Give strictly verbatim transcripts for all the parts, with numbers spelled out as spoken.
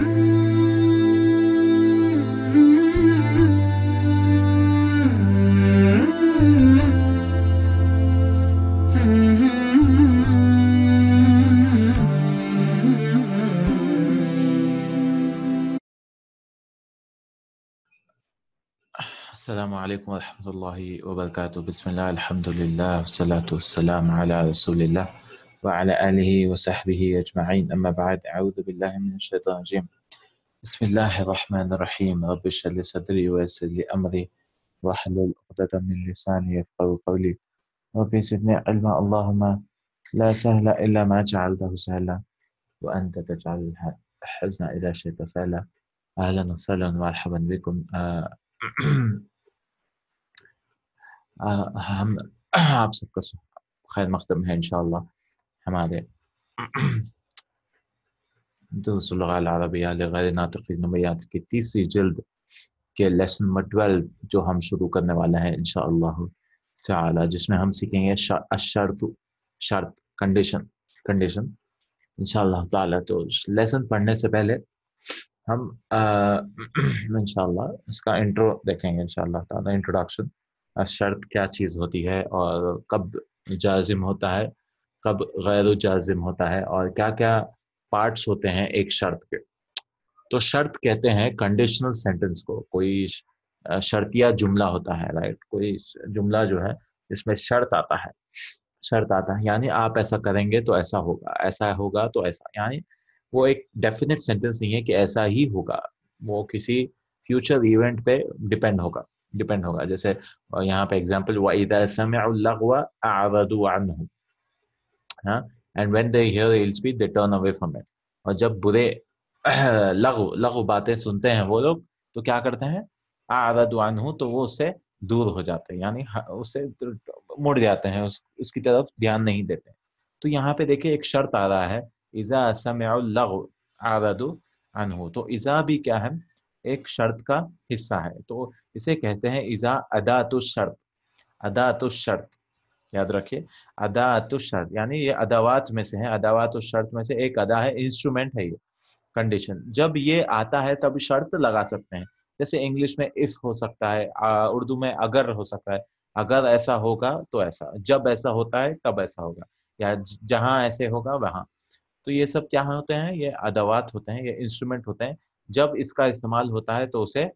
السلام علیکم ورحمۃ اللہ وبرکاتہ. بسم اللہ الحمد للہ والصلاة والسلام علی رسول اللہ وعلی آلہ وصحبہ اجمعین. اما بعد، اعوذ باللہ من الشیطان الرجیم. بسم اللہ الرحمن الرحیم. رب اشرح لی صدری ویسر لی امری واحلل عقدۃ من لسانی یفقہوا قولی. رب زدنی علما. اللہم لا سہل الا ما جعلتہ سہلا وانت تجعل الحزن اذا شئت سہلا. اہلا وسہلا ومرحبا بکم. ہم آپ سب کا خیر مقدم ہے انشاءاللہ ہمارے دروس اللغة العربیہ لغیر ناطقین نمیات کی تیسری جلد کے لیسن نمبر بارہ جو ہم شروع کرنے والا ہے انشاءاللہ تعالی، جس میں ہم سیکھیں گے الشرط، شرط، کنڈیشن کنڈیشن انشاءاللہ تعالی. تو لیسن پڑھنے سے پہلے ہم انشاءاللہ اس کا انٹرو دیکھیں گے انشاءاللہ تعالی. انٹروڈکشن، شرط کیا چیز ہوتی ہے اور کب جازم ہوتا ہے، کب غیر جازم ہوتا ہے، اور کیا کیا پارٹس ہوتے ہیں ایک شرط کے. تو شرط کہتے ہیں کنڈیشنل سینٹنس کو. کوئی شرطیہ جملہ ہوتا ہے، رائٹ. کوئی جملہ جو ہے اس میں شرط آتا ہے، شرط آتا ہے یعنی آپ ایسا کریں گے تو ایسا ہوگا، ایسا ہوگا تو ایسا. یعنی وہ ایک ڈیفینٹ سینٹنس نہیں ہے کہ ایسا ہی ہوگا، وہ کسی فیوچر ایونٹ پہ ڈپینڈ ہوگا ڈپینڈ ہوگا جیسے یہاں پہ اگزامپل وَإِذَا سَمِعُوا اللَّغْوَ أَعْرَضُوا عَنْهُ، ہاں، and when they hear ill speech they turn away from it. اور جب برے لغو لغو باتیں سنتے ہیں وہ لوگ تو کیا کرتے ہیں؟ أَعْرَضُوا عَنْهُ، تو وہ اس سے دور ہو جاتے ہیں، یعنی اس سے مڑ جاتے ہیں، اس, اس کی طرف دھیان نہیں دیتے. تو یہاں پہ دیکھیں ایک شرط آ رہا ہے اذا سمعوا اللغو اعرضوا عنہ. تو اذا بھی کیا ہے؟ ایک شرط کا حصہ ہے. تو اسے کہتے ہیں اذا ادات الشرط. ادات الشرط یاد رکھیے، ادات الشرط یعنی یہ ادوات میں سے ہے، ادوات الشرط میں سے ایک ادا ہے، انسٹرومنٹ ہے یہ کنڈیشن. جب یہ آتا ہے تب شرط لگا سکتے ہیں. جیسے انگلش میں اف ہو سکتا ہے، اردو میں اگر ہو سکتا ہے. اگر ایسا ہوگا تو ایسا، جب ایسا ہوتا ہے تب ایسا ہوگا، یا جہاں ایسے ہوگا وہاں. تو یہ سب کیا ہوتے ہیں؟ یہ ادوات ہوتے ہیں، یہ انسٹرومنٹ ہوتے ہیں. جب اس کا استعمال ہوتا ہے تو اسے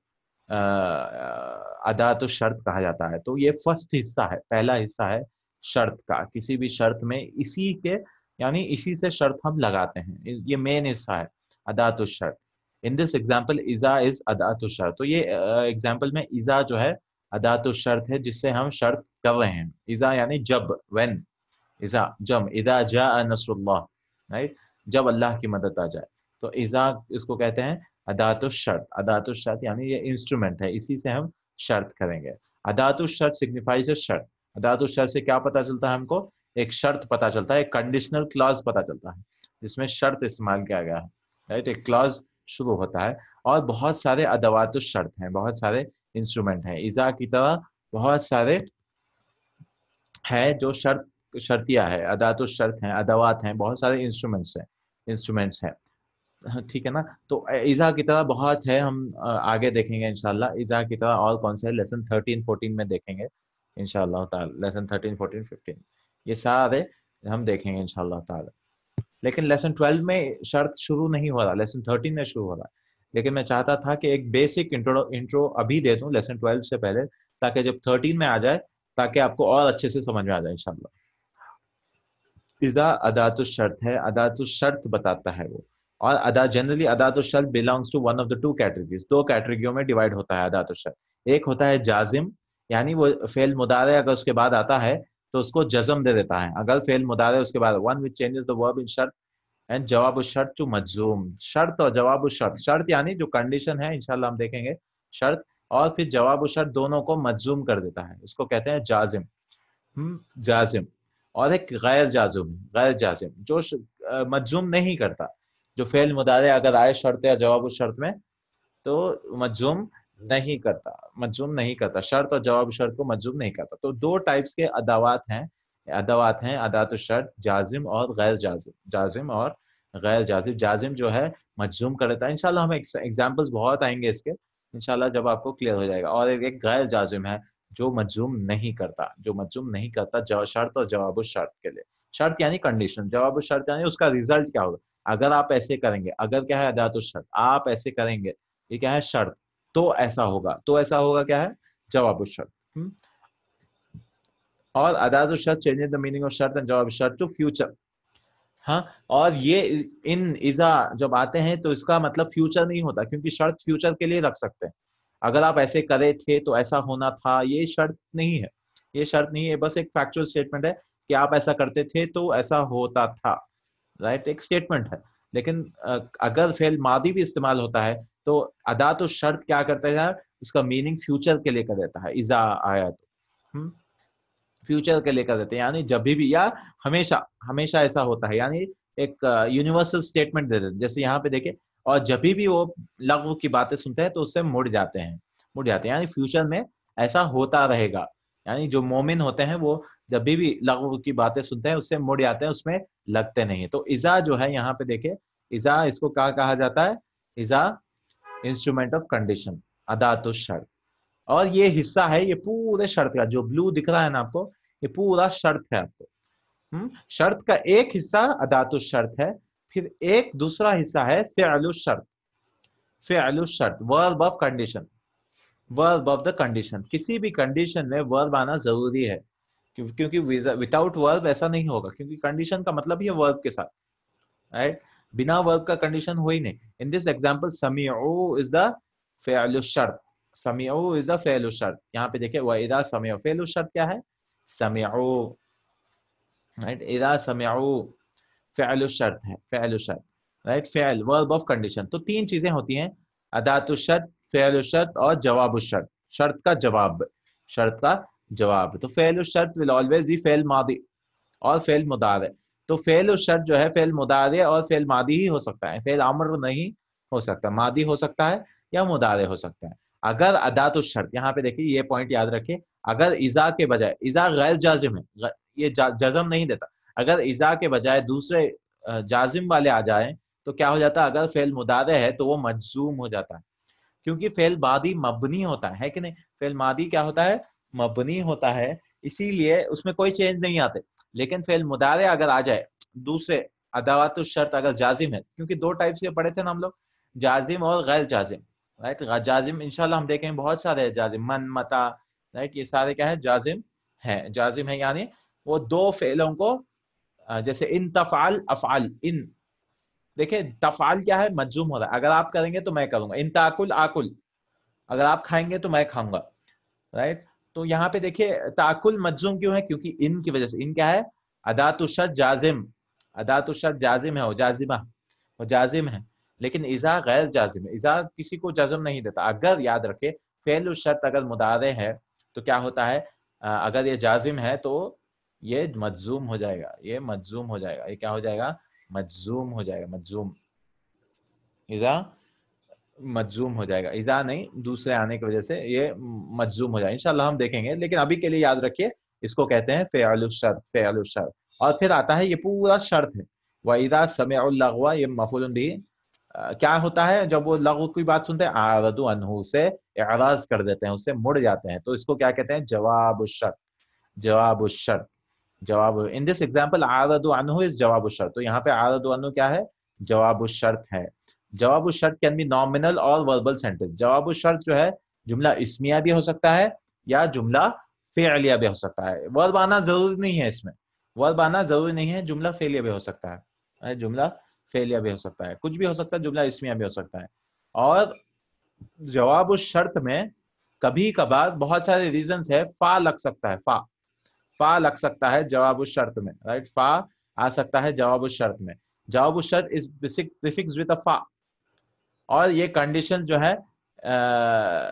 ادات الشرط کہا جاتا ہے. تو یہ فرسٹ حصہ ہے، پہلا حصہ ہے شرط کا. کسی بھی شرط میں اسی کے یعنی اسی سے شرط ہم لگاتے ہیں، یہ مین حصہ ہے ادات الشرط. ان دس ایگزامپل اذا از ادات الشرط. تو یہ ایگزامپل میں اذا جو ہے ادات الشرط ہے جس سے ہم شرط کر رہے ہیں. اذا یعنی جب، وین، اذا جم، اذا جاء نصر اللہ، رائٹ، جب اللہ کی مدد آ جائے. تو اذا اس کو کہتے ہیں ادات الشرط. ادات الشرط یعنی یہ انسٹرومنٹ ہے، اسی سے ہم شرط کریں گے. ادات الشرط سگنیفائز اے شرط. ادات الشرط سے کیا پتہ چلتا ہے ہم کو؟ ایک شرط پتہ چلتا ہے، ایک کنڈیشنل کلاز پتہ چلتا ہے جس میں شرط استعمال کیا گیا ہے، رائٹ. ایک کلاز شروع ہوتا ہے. اور بہت سارے ادوات الشرط ہیں، بہت سارے انسٹرومنٹ ہیں. اذا کی طرح بہت سارے ہے جو شرط شرطیہ ہے، ادات الشرط ہیں، ادوات ہیں، بہت سارے انسٹرومنٹس ہیں انسٹرومنٹس ہیں ٹھیک ہے نا. تو اذا کی طرح بہت ہے، ہم آگے دیکھیں گے انشاءاللہ. اذا کی طرح اور کون سے لیسن تھرٹین فورٹین میں دیکھیں گے انشاءاللہ تعالی. لیسن تھرٹین فورٹین ففٹین یہ سارے ہم دیکھیں گے انشاءاللہ تعالی. لیکن لیسن ٹویلو میں شرط شروع نہیں ہو رہا، لیسن تھرٹین میں شروع ہو رہا ہے. لیکن میں چاہتا تھا کہ ایک بیسک انٹرو انٹرو ابھی دے دوں لیسن ٹویلو سے پہلے، تاکہ جب تھرٹین میں آ جائے تاکہ آپ کو اور اچھے سے سمجھ میں آ جائے انشاءاللہ. اذا ادات الشرط ہے، ادات الشرط بتاتا ہے وہ. اور ادا جنرلی ادات الشرط belongs to one of the two categories. دو کیٹیگریوں میں ڈیوائڈ ہوتا ہے ادات الشرط. ایک ہوتا ہے جازم، یعنی وہ فعل مضارع اگر اس کے بعد آتا ہے تو اس کو جزم دے دیتا ہے. اگر فعل مضارع اس کے بعد one which changes the verb in شرط and جواب الشرط to مجزوم. شرط اور جواب الشرط، شرط یعنی جو کنڈیشن ہے انشاءاللہ ہم دیکھیں گے شرط، اور پھر جواب الشرط دونوں کو مجزوم کر دیتا ہے. اس کو کہتے ہیں جازم. ہم جازم. اور ایک غیر جازم، غیر جازم جو مجزوم نہیں کرتا. جو فعل مضارع اگر آئے شرط یا جواب الشرط میں تو مجزوم نہیں کرتا، مجزوم نہیں کرتا، شرط اور جواب شرط کو مجزوم نہیں کرتا. تو دو ٹائپس کے ادوات ہیں ادوات ہیں ادات الشرط، جازم اور غیر جازم. جازم اور غیر جازم. جازم جو ہے مجزوم کر دیتا ہے. انشاءاللہ ہمیں ایگزامپلس بہت آئیں گے اس کے انشاءاللہ جب آپ کو کلیئر ہو جائے گا. اور ایک غیر جازم ہے جو مجزوم نہیں کرتا, جو مجزوم نہیں کرتا شرط اور جواب الشرط کے لیے. شرط یعنی کنڈیشن, جواب الشرط یعنی اس کا ریزلٹ کیا ہوگا. اگر آپ ایسے کریں گے, اگر کیا ہے ادات الشرط, آپ ایسے کریں گے, یہ کیا ہے شرط, تو ایسا ہوگا, تو ایسا ہوگا کیا ہے جواب الشرط. اور ادات الشرط چینج دا میننگ آف شرط اینڈ جواب الشرط ٹو فیوچر. ہاں, اور یہ ان اذا جب آتے ہیں تو اس کا مطلب فیوچر نہیں ہوتا, کیونکہ شرط فیوچر کے لیے رکھ سکتے ہیں. اگر آپ ایسے کرے تھے تو ایسا ہونا تھا, یہ شرط نہیں ہے, یہ شرط نہیں ہے, بس ایک فیکچوئل اسٹیٹمنٹ ہے کہ آپ ایسا کرتے تھے تو ایسا ہوتا تھا, رائٹ, ایک اسٹیٹمنٹ ہے. لیکن اگر فعل ماضی بھی استعمال ہوتا ہے تو ادات الشرط کیا کرتا ہے, اس کا میننگ فیوچر کے لیے کر دیتا ہے. اذا آیا تو فیوچر کے لے کر دیتے ہیں, یعنی جب بھی یا ہمیشہ, ہمیشہ ایسا ہوتا ہے, یعنی ایک یونیورسل اسٹیٹمنٹ دے دیتے. جیسے یہاں پہ دیکھیں, اور جب بھی وہ لغو کی باتیں سنتے ہیں تو اس سے مڑ جاتے ہیں, مڑ جاتے ہیں یعنی فیوچر میں ایسا ہوتا رہے گا. یعنی جو مومن ہوتے ہیں وہ جب بھی لغو کی باتیں سنتے ہیں اس سے مڑ جاتے ہیں, اس میں لگتے نہیں. تو اذا جو ہے یہاں پہ دیکھیں, اذا اس کو کیا کہا جاتا ہے, اذا انسٹرومنٹ آف کنڈیشن, ادات الشرط. اور یہ حصہ ہے یہ پورے شرط کا, جو بلو دکھ رہا ہے نا آپ کو, یہ پورا شرط ہے آپ کو. شرط کا ایک حصہ ادات الشرط ہے, پھر ایک دوسرا حصہ ہے فعل الشرط. فعل الشرط verb of condition, verb of the condition. کسی بھی کنڈیشن میں ورب آنا ضروری ہے, کیونکہ وداؤٹ ورب ایسا نہیں ہوگا, کیونکہ کنڈیشن کا مطلب ہی ہے ورب کے ساتھ, رائٹ. بنا ورب کا کنڈیشن ہو ہی نہیں. ان دس ایگزامپل سمیعوا از دا فعل الشرط, سمیعوا از دا فعل الشرط. یہاں پہ دیکھیں وَإِذَا سَمِعُوا, فعل الشرط کیا ہے, سمیعوا, رائٹ. اذا سمعوا فعل الشرط ہے, فعل الشرط, رائٹ. فعل ورب آف کنڈیشن. تو تین چیزیں ہوتی ہیں, ادات الشرط, فعل الشرط اور جواب الشرط. شرط کا جواب, شرط کا جواب. تو فعل الشرط will always be فعل ماضی اور فعل مضارع. تو فعل الشرط جو ہے فعل مضارع اور فعل ماضی ہی ہو سکتا ہے, فعل امر نہیں ہو سکتا, ماضی ہو سکتا ہے یا مضارع ہو سکتا ہے. اگر ادات الشرط, یہاں پہ دیکھیے یہ پوائنٹ یاد رکھیں, اگر اذا کے بجائے, اذا غیر جازم ہے, یہ جزم نہیں دیتا, اگر اذا کے بجائے دوسرے جازم والے آ جائیں تو کیا ہو جاتا ہے, اگر فعل مضارع ہے تو وہ مجزوم ہو جاتا ہے, کیونکہ فعل ماضی مبنی ہوتا ہے کہ نہیں, فعل ماضی کیا ہوتا ہے, مبنی ہوتا ہے, اسی لیے اس میں کوئی چینج نہیں آتے. لیکن فعل مضارع اگر آ جائے دوسرے ادوات الشرط اگر جازم ہے, کیونکہ دو ٹائپ سے پڑھے تھے نا ہم لوگ, جازم اور غیر جازم, رائٹ. جازم انشاءاللہ ہم دیکھیں بہت سارے جازم, من, متا, رائٹ, یہ سارے کیا ہے جازم ہیں. جازم ہے یعنی وہ دو فعلوں کو, جیسے ان تفعل افعل, ان دیکھیں تفعل کیا ہے, مجزوم ہو رہا ہے, اگر آپ کریں گے تو میں کروں گا. ان تاکل آکل, اگر آپ کھائیں گے تو میں کھاؤں گا, رائٹ. تو یہاں پہ دیکھیے تاکل مجزوم کیوں ہے, کیونکہ ان کی وجہ سے. ان کیا ہے, ادات الشرط جازم, ادات الشرط جازم ہے, وہ جازمہ, وہ جازم ہے. لیکن اذا غیر جازم ہے, اذا کسی کو جزم نہیں دیتا. اگر یاد رکھے فعل الشرط اگر مضارع ہے تو کیا ہوتا ہے, اگر یہ جازم ہے تو یہ مجزوم ہو جائے گا, یہ مجزوم ہو جائے گا, یہ کیا ہو جائے گا, مجزوم ہو جائے گا, مجزوم. اذا مجزوم ہو جائے گا, اذا نہیں, دوسرے آنے کی وجہ سے یہ مجزوم ہو جائے گا. انشاءاللہ ہم دیکھیں گے, لیکن ابھی کے لیے یاد رکھیے اس کو کہتے ہیں فعل الشرط, فعل الشرط. اور پھر آتا ہے یہ پورا شرط ہے, وَإِذَا سَمِعُوا اللَّغْوَ, یہ مفعول بہ. کیا ہوتا ہے جب وہ لغو کی بات سنتے ہیں, اعرضوا عنہ, سے اعراض کر دیتے ہیں, اس سے مڑ جاتے ہیں, تو اس کو کیا کہتے ہیں, جواب الشرط, جواب الشرط, جواب. ان دس ایگزامپل اعرضوا عنہ از جواب الشرط. تو یہاں پہ اعرضوا عنہ کیا ہے, جواب الشرط ہے. جواب الشرط کین بی نامنل اور وربل سینٹینس. جواب الشرط جو ہے جملہ اسمیہ بھی ہو سکتا ہے یا جملہ فعلیہ بھی ہو سکتا ہے. ورب آنا ضروری نہیں ہے, اس میں ورب آنا ضروری نہیں ہے, جملہ فعلیہ بھی ہو سکتا ہے, جملہ فعلیہ بھی ہو سکتا ہے, کچھ بھی ہو سکتا ہے, جملہ اسمیہ بھی ہو سکتا ہے. اور جواب الشرط میں کبھی کبھار بہت سارے ریزنز ہے, فا لگ سکتا ہے, فا فا لگ سکتا ہے جواب الشرط میں, رائٹ. فا آ سکتا ہے جواب الشرط میں. جواب الشرط از prefixed with a فا. اور یہ کنڈیشن جو ہے آ,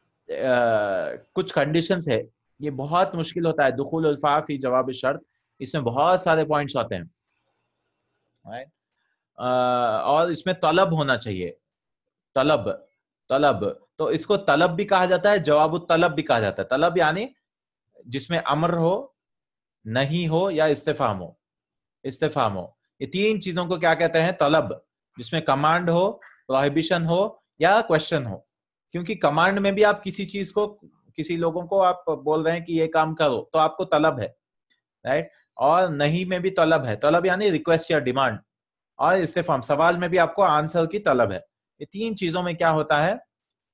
آ, کچھ کنڈیشنز ہے, یہ بہت مشکل ہوتا ہے, دخول الفا فی جواب الشرط, اس میں بہت سارے پوائنٹس ہوتے ہیں, right? آ, اور اس میں طلب ہونا چاہیے, طلب, طلب. تو اس کو طلب بھی کہا جاتا ہے, جواب الطلب بھی کہا جاتا ہے. طلب یعنی جس میں امر ہو, نہیں ہو, یا استفہام ہو, استفہام ہو. یہ تین چیزوں کو کیا کہتے ہیں, طلب. جس میں کمانڈ ہو, پروہیبیشن ہو یا کوشچن ہو. کیونکہ کمانڈ میں بھی آپ کسی چیز کو, کسی لوگوں کو آپ بول رہے ہیں کہ یہ کام کرو تو آپ کو طلب ہے, رائٹ, اور نہیں میں بھی طلب ہے, طلب یعنی ریکویسٹ یا ڈیمانڈ, اور استفہام سوال میں بھی آپ کو آنسر کی طلب ہے. یہ تین چیزوں میں کیا ہوتا ہے,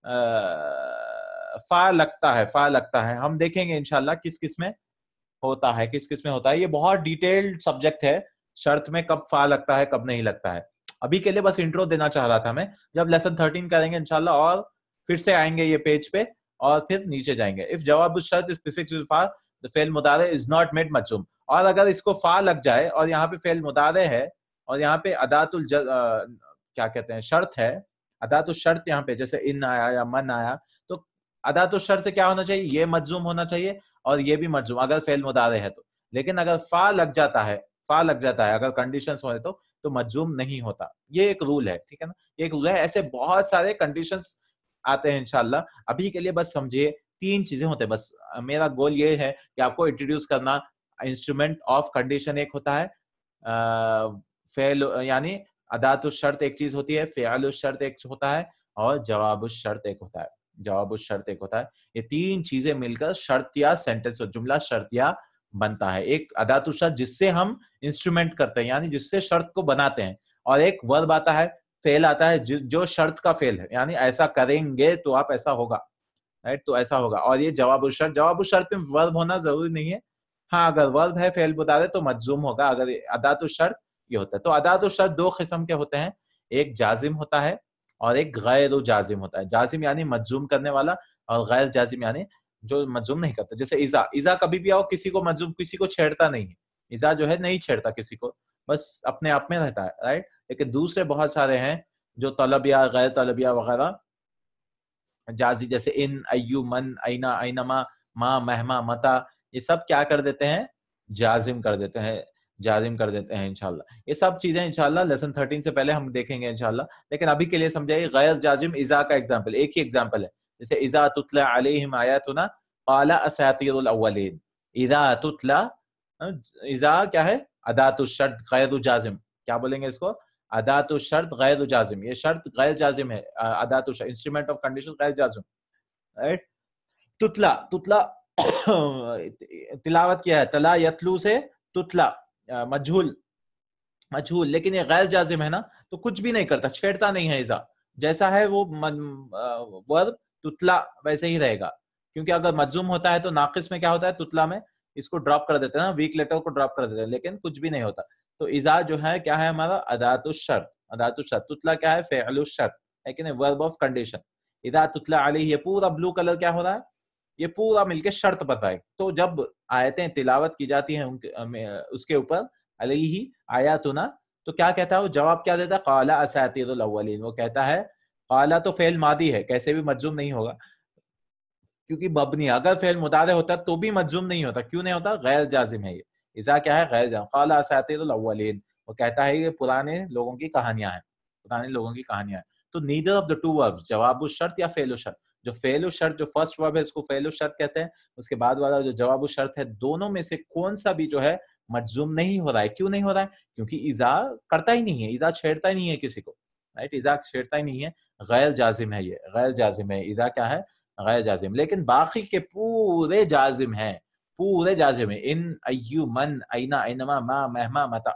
فا لگتا ہے, فا لگتا ہے. ہم دیکھیں گے انشاءاللہ کس کس میں ہوتا ہے, کس کس میں ہوتا ہے. یہ بہت ڈیٹیلڈ سبجیکٹ ہے, شرط میں کب فا لگتا ہے کب نہیں لگتا ہے. ابھی کے لیے بس انٹرو دینا چاہ رہا تھا میں. جب لیسن تھرٹین کریں گے انشاءاللہ اور پھر سے آئیں گے یہ پیج پہ اور پھر نیچے جائیں گے. اف جواب الشرط is prefixed with فا the فعل مضارع is not made مجزوم. اور اگر اس کو فا لگ جائے اور یہاں پہ فعل مضارع ہے اور یہاں پہ ادات الج کیا کہتے ہیں شرط ہے, ادات الشرط یہاں پہ جیسے ان آیا یا من آیا, تو ادات الشرط سے کیا ہونا چاہیے, یہ مجزوم ہونا چاہیے اور یہ بھی مجزوم اگر فعل مضارع ہے تو. لیکن اگر فا لگ جاتا ہے, فا لگ جاتا ہے اگر کنڈیشنز ہوئے تو تو مجزوم نہیں ہوتا. یہ ایک رول ہے, ٹھیک ہے نا, یہ ایک رول ہے. ایسے بہت سارے کنڈیشنز آتے ہیں انشاءاللہ. ابھی کے لیے بس سمجھیے تین چیزیں ہوتے ہیں بس. میرا گول یہ ہے کہ آپ کو انٹروڈیوس کرنا انسٹرومنٹ آف کنڈیشن. ایک ہوتا ہے فعل یعنی ادات الشرط ایک چیز ہوتی ہے, فعل الشرط ایک ہوتا ہے, اور جواب الشرط ایک ہوتا ہے. جواب الشرط ایک ہوتا ہے. یہ تین چیزیں مل کر شرط یا سینٹنس جملہ شرطیہ بنتا ہے. ایک ادات الشرط جس سے ہم انسٹرومنٹ کرتے ہیں یعنی جس سے شرط کو بناتے ہیں, اور ایک ورب آتا ہے, فعل آتا ہے جو شرط کا فعل ہے, یعنی ایسا کریں گے تو آپ ایسا ہوگا, رائٹ, تو ایسا ہوگا. اور یہ جواب الشرط, جواب الشرط میں ورب ہونا ضروری نہیں ہے. ہاں اگر ورب ہے فعل بتا دے تو مجزوم ہوگا. اگر ادات الشرط یہ ہوتا ہے. تو ادات الشرط دو قسم کے ہوتے ہیں, ایک جازم ہوتا ہے اور ایک غیر جازم ہوتا ہے. جازم یعنی مجزوم کرنے والا, اور غیر جازم یعنی جو مجزوم نہیں کرتا. جیسے اذا, اذا کبھی بھی آؤ کسی کو مجزوم, کسی کو چھیڑتا نہیں ہے. اذا جو ہے نہیں چھیڑتا کسی کو, بس اپنے آپ میں رہتا ہے, رائٹ. لیکن دوسرے بہت سارے ہیں جو طلبیہ, غیر طلبیہ وغیرہ جازی, جیسے ان, ایو, من, اینا, اینما, ما, مہما, متا, یہ سب کیا کر دیتے ہیں, جازم کر دیتے ہیں, جازم کر دیتے ہیں انشاءاللہ. یہ سب چیزیں انشاءاللہ لیسن تھرٹین سے پہلے ہم دیکھیں گے انشاءاللہ. لیکن ابھی کے لیے سمجھائیے غیر جازم اذا کا ایگزامپل, ایک ہی ایگزامپل ہے. جیسے اذا تتلی علیہم آیاتنا قال اساطیر الاولین. اذا تتلی, اذا کیا ہے, ادات الشرط غیر جازم. کیا بولیں گے اس کو, ادات الشرط غیر جازم. یہ شرط غیر جازم ہے, ادات الشرط انسٹرومنٹ آف کنڈیشن غیر جازم, رائٹ. تتلا, تتلا تلاوت کیا ہے, تلا یتلو سے تتلا, مجھول, مجھول. لیکن یہ غیر جازم ہے نا, تو کچھ بھی نہیں کرتا, چھیڑتا نہیں ہے. اذا جیسا ہے وہ ورب تتلا ویسے ہی رہے گا. کیونکہ اگر مجزوم ہوتا ہے تو ناقص میں کیا ہوتا ہے, تتلا میں اس کو ڈراپ کر دیتے ہیں نا, ویک لیٹر کو ڈراپ کر دیتے ہیں, لیکن کچھ بھی نہیں ہوتا. تو اذا جو ہے کیا ہے ہمارا, ادات الشرط, ادات الشرط. تتلا کیا ہے, فعل الشرط ہے کہ نہیں, ورب آف کنڈیشن. اذا تتلا علیہ, یہ پورا بلو کلر کیا ہو رہا ہے, یہ پورا مل کے شرط بتائے. تو جب آیتیں تلاوت کی جاتی ہیں اس کے اوپر, علیہ آیاتنا, تو کیا کہتا ہے وہ, جواب کیا دیتا ہے, قال اساطیر الاولین. وہ کہتا ہے, قال تو فعل ماضی ہے, کیسے بھی مجزوم نہیں ہوگا کیونکہ مبنی. اگر فعل مضارع ہوتا تو بھی مجزوم نہیں ہوتا. کیوں نہیں ہوتا, غیر جازم ہے یہ. اذا کیا ہے, غیر جازم. قال اساطیر الاولین, وہ کہتا ہے یہ پرانے لوگوں کی کہانیاں ہیں, پرانے لوگوں کی کہانیاں ہیں. تو neither of the two verbs, جواب الشرط یا فعل الشرط. جو فعل الشرط جو فرسٹ ورب ہے اس کو فعل الشرط کہتے ہیں, اس کے بعد والا جو جواب الشرط ہے, دونوں میں سے کون سا بھی جو ہے مجزوم نہیں ہو رہا ہے. کیوں نہیں ہو رہا ہے, کیونکہ اذا کرتا ہی نہیں ہے, اذا چھیڑتا ہی نہیں ہے کسی کو, رائٹ. اذا چھیڑتا ہی نہیں ہے, غیر جازم ہے, یہ غیر جازم ہے. اذا کیا ہے, غیر جازم. لیکن باقی کے پورے جازم ہیں, پورے جازم ہیں. ان, ایو, من, اینا, اینما, ما, مہما, متا,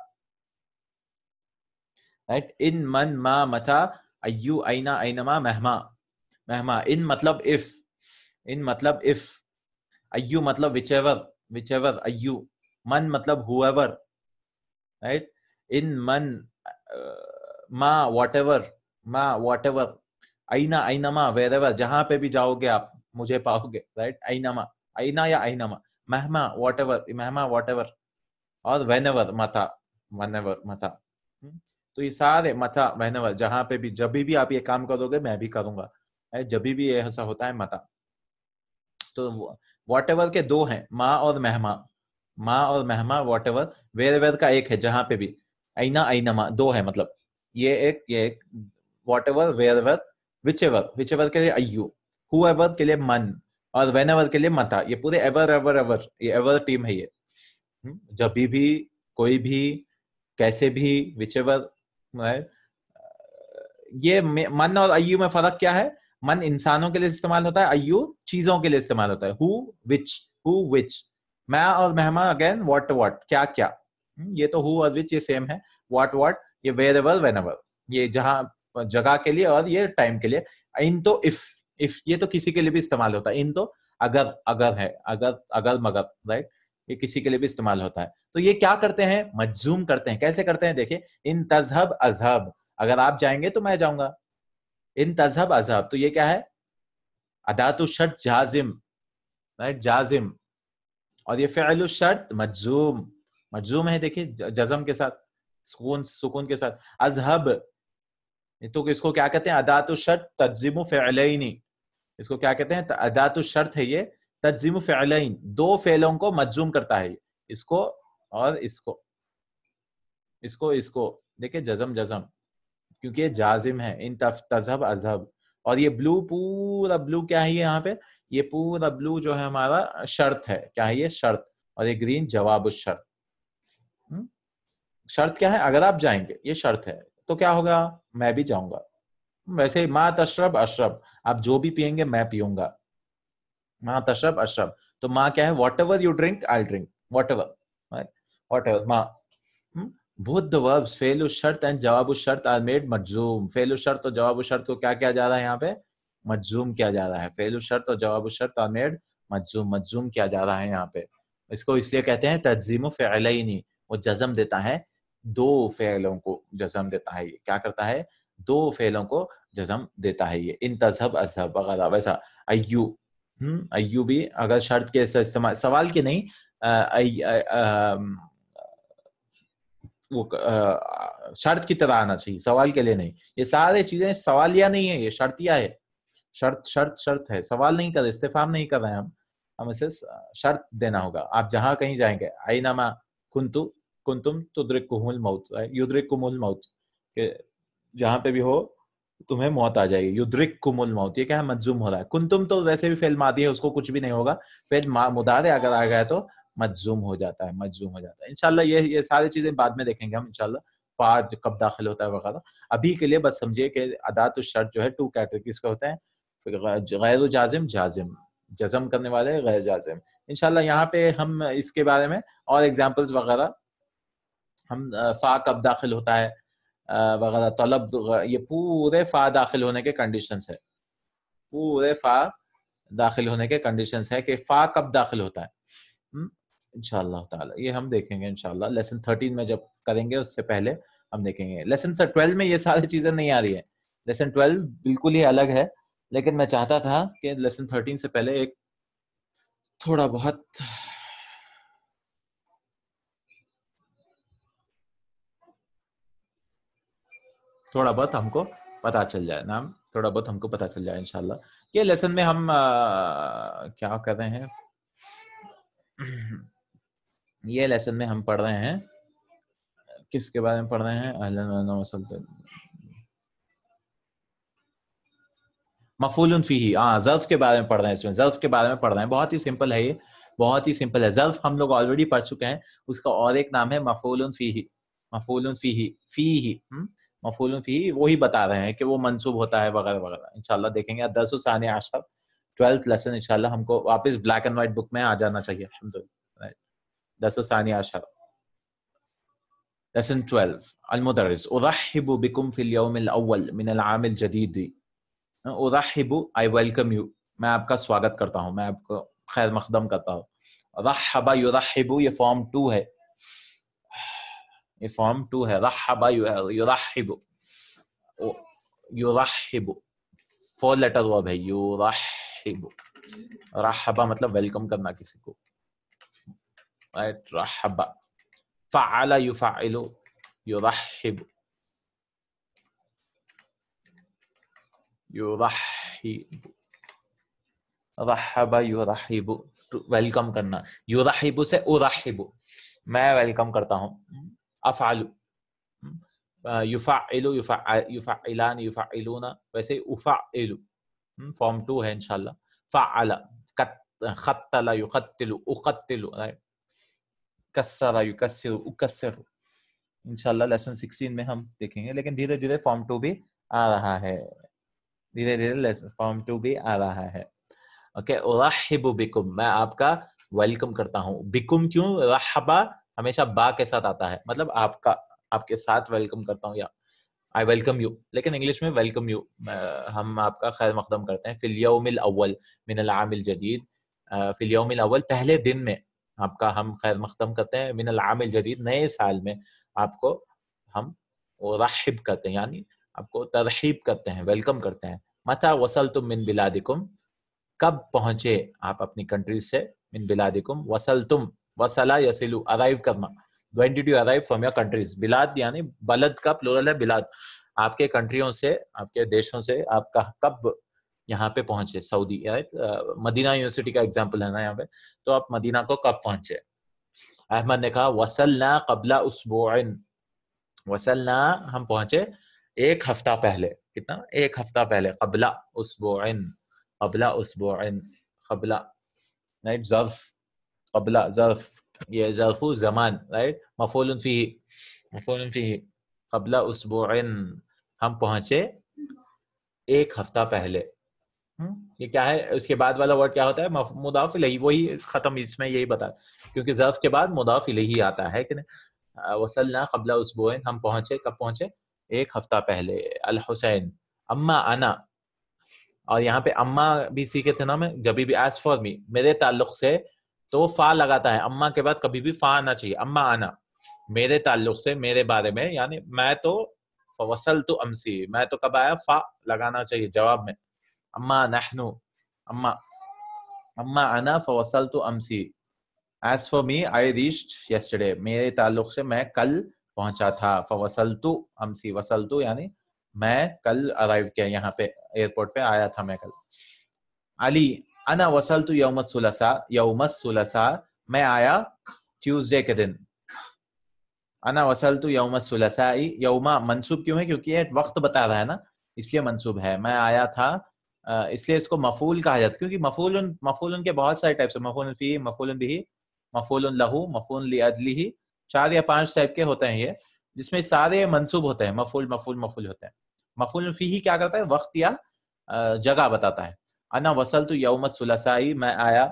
رائٹ. ان, من, ما, متا, ایو, اینا, اینما, مہما, مہما. ان مطلب if, ان مطلب if, ایو مطلب whichever, whichever, ایو. من مطلب whoever, right. ان, من, ما, whatever, ما, whatever. اینا, اینما, wherever, جہاں پہ بھی جاؤ گے آپ مجھے پاؤ گے, رائٹ. اینما, اینا یا اینما. مہما, whatever, مہما, whatever. اور whenever, متا, whenever, متا. تو یہ سارے متا, whenever, جہاں پہ بھی, جب بھی آپ یہ کام کرو گے میں بھی کروں گا, جبھی بھی ایسا ہوتا ہے متا. تو واٹ ایور کے دو ہیں, ماں اور مہما, ماں اور مہما, واٹ ایور. ویر ایور کا ایک ہے, جہاں پہ بھی. اینا, اینما, دو ہے, مطلب یہ ایک, یہ ایک. Whatever, wherever, whichever, whichever کے لیے ایو, ہو ایور کے لیے من, اور وین ایور کے لیے متا. یہ پورے ایور ایور ایور, یہ ایور ٹیم ہے. یہ جبھی بھی, کوئی بھی, کیسے بھی, وچ ایور, یہ من اور ایو میں فرق کیا ہے؟ من انسانوں کے لیے استعمال ہوتا ہے, ایو چیزوں کے لیے استعمال ہوتا ہے. ہو وچ, ہو وچ. میں اور مہما اگین واٹ واٹ, کیا کیا. یہ تو ہو اور وچ یہ سیم ہے. واٹ واٹ یہ ویئر ایور وین ایور, یہ جہاں جگہ کے لیے, اور یہ ٹائم کے لیے. ان تو اف, اف یہ تو کسی کے لیے بھی استعمال ہوتا ہے. ان تو اگر, اگر ہے, اگر اگر مگر, رائٹ, یہ کسی کے لیے بھی استعمال ہوتا ہے. تو یہ کیا کرتے ہیں؟ مجزوم کرتے ہیں. کیسے کرتے ہیں دیکھیں, ان تذهب اذهب, اگر آپ جائیں گے تو میں جاؤں گا. ان تذهب اذهب, تو یہ کیا ہے؟ ادات الشرط جازم, رائٹ, جازم. اور یہ فعل الشرط مجزوم, مجزوم ہے دیکھیں جزم کے ساتھ, سکون سکون کے ساتھ. اذهب تو اس کو کیا کہتے ہیں؟ ادات الشرط تجزم فعلین. اس کو کیا کہتے ہیں؟ ادات الشرط ہے یہ, تجزم فعلین, دو فعلوں کو مجزوم کرتا ہے. اس کو اور اس کو, اس کو اس کو دیکھیں جزم جزم, کیونکہ یہ جازم ہے. ان تذهب اذهب. اور یہ بلو, پورا بلو کیا ہے یہاں پہ؟ یہ پورا بلو جو ہے ہمارا شرط ہے. کیا ہے یہ؟ شرط. اور یہ گرین جواب الشرط. شرط کیا ہے؟ اگر آپ جائیں گے, یہ شرط ہے, تو کیا ہوگا؟ میں بھی جاؤں گا. ویسے ما تشرب اشرب, آپ جو بھی پیئیں گے میں پیوں گا. ما تشرب اشرب, تو ما کیا ہے؟ Whatever you drink I drink, whatever, whatever ما. Both the verbs فعل الشرط and جواب الشرط are made مجزوم. فعل الشرط اور جواب الشرط کو کیا کیا جا رہا ہے یہاں پہ؟ مجزوم کیا جا رہا ہے. فعل الشرط اور جواب الشرط are made مجزوم, مجزوم کیا جا رہا ہے یہاں پہ. اس کو اس لیے کہتے ہیں تجزیم فعلین. وہ جزم دیتا ہے دو فعلوں کو, جزم دیتا ہے. یہ کیا کرتا ہے؟ دو فعلوں کو جزم دیتا ہے. یہ ان تذهب اذهب وغیرہ. ویسا ایو, ایو بھی اگر شرط کے استعمال, سوال کے نہیں, وہ شرط کی طرح آنا چاہیے, سوال کے لیے نہیں. یہ سارے چیزیں سوالیہ نہیں ہے, یہ شرطیہ ہے. شرط شرط شرط ہے, سوال نہیں کر رہے, استفہام نہیں کر رہے ہیں ہم ہم اسے شرط دینا ہوگا. آپ جہاں کہیں جائیں گے, اینما کنتم کنتم تدرککم الموت, یدرککم الموت, کہ جہاں پہ بھی ہو تمہیں موت آ جائے گی. یدرککم الموت, یہ کیا ہے؟ مجزوم ہو رہا ہے. کنتم تو ویسے بھی فعل ماضی ہے, اس کو کچھ بھی نہیں ہوگا. فعل مضارع اگر آ گیا تو مجزوم ہو جاتا ہے, مجزوم ہو جاتا ہے. انشاءاللہ یہ یہ ساری چیزیں بعد میں دیکھیں گے ہم انشاءاللہ, پارٹ کب داخل ہوتا ہے وغیرہ. ابھی کے لیے بس سمجھیے کہ ادات الشرط جو ہے ٹو کیٹیگریز کے ہوتے ہیں, غیر جازم, جازم, جزم کرنے والے, غیر جازم. انشاءاللہ یہاں پہ ہم اس کے بارے میں اور ایگزامپلز وغیرہ, ہم فا کب داخل ہوتا ہے وغیرہ, طلب, یہ پورے فا داخل ہونے کے کنڈیشنز ہے, پورے فا داخل ہونے کے کنڈیشنز ہے کہ فا کب داخل ہوتا ہے. انشاءاللہ تعالی یہ ہم دیکھیں گے انشاءاللہ لیسن تھرٹین میں جب کریں گے, اس سے پہلے ہم دیکھیں گے. لیسن ٹویلو میں یہ ساری چیزیں نہیں آ رہی ہے, لیسن ٹویلو بالکل ہی الگ ہے, لیکن میں چاہتا تھا کہ لیسن تھرٹین سے پہلے ایک تھوڑا بہت تھوڑا بہت ہم کو پتا چل جائے نام تھوڑا بہت ہم کو پتا چل جائے انشاءاللہ. یہ لیسن میں ہم کیا کر رہے ہیں, یہ لیسن میں ہم پڑھ رہے ہیں, کس کے بارے میں پڑھ رہے ہیں؟ اہلا وسہلا, مفعول فیہ, ہاں ظرف کے بارے میں پڑھ رہے ہیں. اس میں ظرف کے بارے میں پڑھ رہے ہیں. بہت ہی سمپل ہے, یہ بہت ہی سمپل ہے. ظرف ہم لوگ آلریڈی پڑھ چکے ہیں, اس کا اور ایک نام ہے مفعول فیہ. مفعول فیہ, فیہ مفعول فیہ, وہی بتا رہے ہیں کہ وہ منصوب ہوتا ہے وغیرہ وغیرہ. انشاءاللہ دیکھیں گے. الدرس الثانی عشر, ٹویلتھ لیسن انشاءاللہ ہم کو واپس بلیک اینڈ وائٹ بک میں آ جانا چاہیے الحمدللہ. درس الثانی عشر لیسن ٹویلو. المدرس, ارحب بکم فی اليوم الاول من العام الجدید. ارحب, I welcome you, میں آپ کا سواگت کرتا ہوں, میں آپ کو خیر مقدم کرتا ہوں. رحب یرحب, یہ فارم ٹو ہے, یہ فارم ٹو ہے. رحب یرحب, یرحب فور لیٹر ورب ہے. یرحب, رحب مطلب ویلکم کرنا کسی کو, رائٹ. رحب. فعل یفعل, یرحب, یرحب, رحب یرحب ویلکم کرنا. یرحب سے ارحب, میں ویلکم کرتا ہوں. افعل, یفعل, یفعلان, یفعلون, ویسے افعل فارم ٹو ہے انشاءاللہ. فعل, قتل یقتل, اقتل, کسر یکسر, اکسر. انشاءاللہ لیسن سکسٹین میں ہم دیکھیں گے, لیکن دھیرے دھیرے فارم ٹو بھی आ रहा है, धीरे धीरे फॉर्म टू भी आ रहा है। ओके, उरहिबु बिकुम, मैं आपका वेलकम करता हूँ। बिकुम क्यों? रहबा हमेशा बा के साथ आता है, मतलब आपका, आपके साथ वेलकम करता हूँ, या आई वेलकम यू। लेकिन इंग्लिश में वेलकम यू, हम आपका खैर मकदम करते हैं। फिल यौमिल अव्वल मिनल आमिल जदीद, फिल यौमिल अव्वल पहले दिन में आपका हम खैर मकदम करते हैं। मिनल आमिल जदीद नए साल में आपको हम उरहिब करते हैं, यानी आपको तरहीब करते हैं, वेलकम करते हैं। मता वसलतुम मिन बिलादिकुम, कब पहुंचे आप अपनी कंट्री से। मिन बिलादिकुम, वसलतुम, वसला यसिलु, अराइव करना। When did you arrive from your countries. बिलाद यानी बलद का प्लूरल है बिलाद, आपके कंट्रियों से, आपके देशों से आप कब यहाँ पे पहुंचे। सऊदी, राइट, मदीना यूनिवर्सिटी का एग्जांपल है ना यहाँ पे, तो आप मदीना को कब पहुंचे। अहमद ने कहा वसलना कबला उसबुइन, वसलना हम पहुंचे एक हफ्ता पहले। कितना? एक हफ्ता पहले। कबला उसबुइन, कबला उसबुइन, कबला, राइट, ज़र्फ, कबला ज़र्फ, ये ज़र्फु ज़मान, राइट, मफ़ऊलुन फ़ीही, मफ़ऊलुन फ़ीही, कबला उसबुइन, हम पहुंचे एक हफ्ता पहले। हम्म, ये क्या है? उसके बाद वाला वर्ड क्या होता है? मुदाफ इलैही, वही खत्म, इसमें यही बता, क्योंकि ज़र्फ के बाद मुदाफ इलैही आता है कि नहीं। वसलना कबला उसबुइन, हम पहुंचे, कब पहुंचे? एक हफ्ता पहले। अल हुसैन, अम्मा आना, और यहाँ पे अम्मा भी सीखे थे ना मैं, जब भी एज फॉर मी, मेरे ताल्लुक से, तो फा लगाता है, अम्मा के बाद कभी भी फा आना चाहिए। अम्मा आना, मेरे ताल्लुक से, मेरे बारे में, यानी मैं तो, वसल तो अमसी, मैं तो कब आया, फा लगाना चाहिए जवाब में। अम्मा नहनु, अम्मा, अम्मा आना फवसल तो अमसी, as for me I reached yesterday, मेरे ताल्लुक से मैं कल पहुंचा था। फवसल तो अमसी, वसल तो यानी मैं कल अराइव किया, यहाँ पे एयरपोर्ट पे आया था मैं कल। अली, अना वसल तो यौम सुलसा, यौम सुलसा, मैं आया ट्यूसडे के दिन। अना वसल तो यौम सुलसाई, यौमा मंसूब क्यों है? क्योंकि ये वक्त बता रहा है ना, इसलिए मंसूब है। मैं आया था, इसलिए इसको मफूल कहा जाता है, क्योंकि मफूलन, मफूलन के बहुत सारे टाइप्स है। मफूलन फी, मफूलन बिही, मफूलन लहू, मफूलन लिअजलिही, चार या पांच टाइप के होते हैं ये, जिसमें सारे मंसूब होते हैं। मफूल मफूल मफूल होते हैं। मफूलन फीही क्या करता है? वक्त या जगह बताता है। अना वसल तो यौम सुलसाई, मैं आया,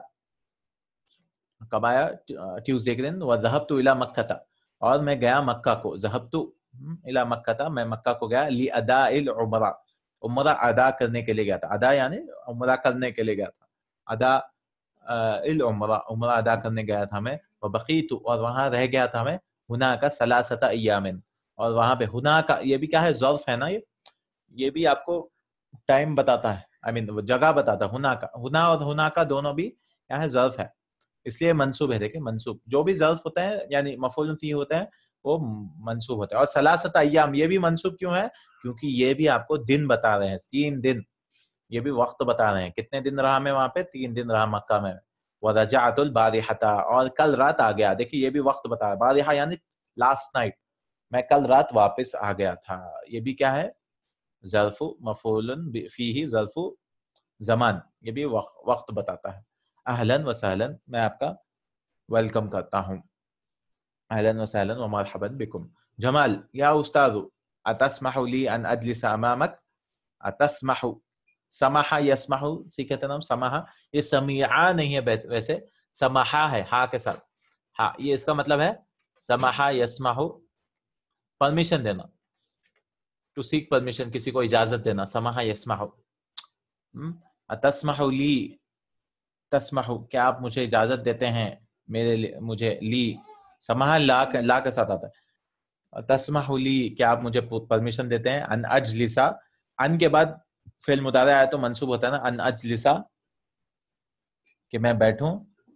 कब आया? ट्यूसडे के दिन। वज़हबतु इला मक्का था, और मैं गया मक्का को। ज़हबतु इला मक्का था, मैं मक्का को गया। ली अदाइल उमरा, उमरा अदा करने के लिए गया था। अदा यानी उमरा करने के लिए गया था। अदा इल उमरा, उमरा अदा करने गया था मैं। व बकीतु, और वहां रह गया था मैं। हुना का सलासता अय्यामिन, और वहां पे हुना का, ये भी क्या है? ज़र्फ है ना, ये ये भी आपको टाइम बताता है, आई मीन जगह बताता है। हुना का, हुना और हुना का दोनों भी क्या है? ज़र्फ है, इसलिए मंसूब है। देखिए मंसूब, जो भी ज़र्फ होता है यानी मफ़ऊल फीही होता है, वो मंसूब होता है। और सलासत अय्याम, ये भी मंसूब क्यों है? क्योंकि ये भी आपको दिन बता रहे हैं, तीन दिन, ये भी वक्त बता रहे हैं। कितने दिन रहा मैं वहां पे? तीन दिन रहा मक्का में। वरजअतुल बारिहता, और कल रात आ गया। देखिए ये भी वक्त बता रहा है। बारिहा यानी लास्ट नाइट, मैं कल रात वापस आ गया था। ये भी क्या है? ज़र्फु मफ़ऊलन फीही, ज़र्फु ज़मान, ये भी वक्त बताता है। अहलन व सहलन, मैं आपका वेलकम करता हूँ। अहलन व सहलन व मरहबन बिकुम। जमाल, या उस्तादु, अतस्महु ली अन अजलिस अमामक। अतस्महु, समाहा यस्महु सीखे थे ना हम, समाहा, ये समीआ नहीं है वैसे, समाहा है हा के साथ। हा, ये इसका मतलब है समाहा यस्महु, परमिशन देना, टू सीक परमिशन, किसी को इजाजत देना। समाहा यस्महु। अतस्महु ली, तस्महु, क्या आप मुझे इजाजत देते हैं? मेरे लिए, मुझे, ली, समाहा ला के, ला के साथ आता है। तस्महु ली, क्या आप मुझे परमिशन देते हैं? अन अजलिसा, अन के बाद फिल मुदारा आया तो मंसूब होता है ना, अन अजलिसा, कि मैं बैठूं।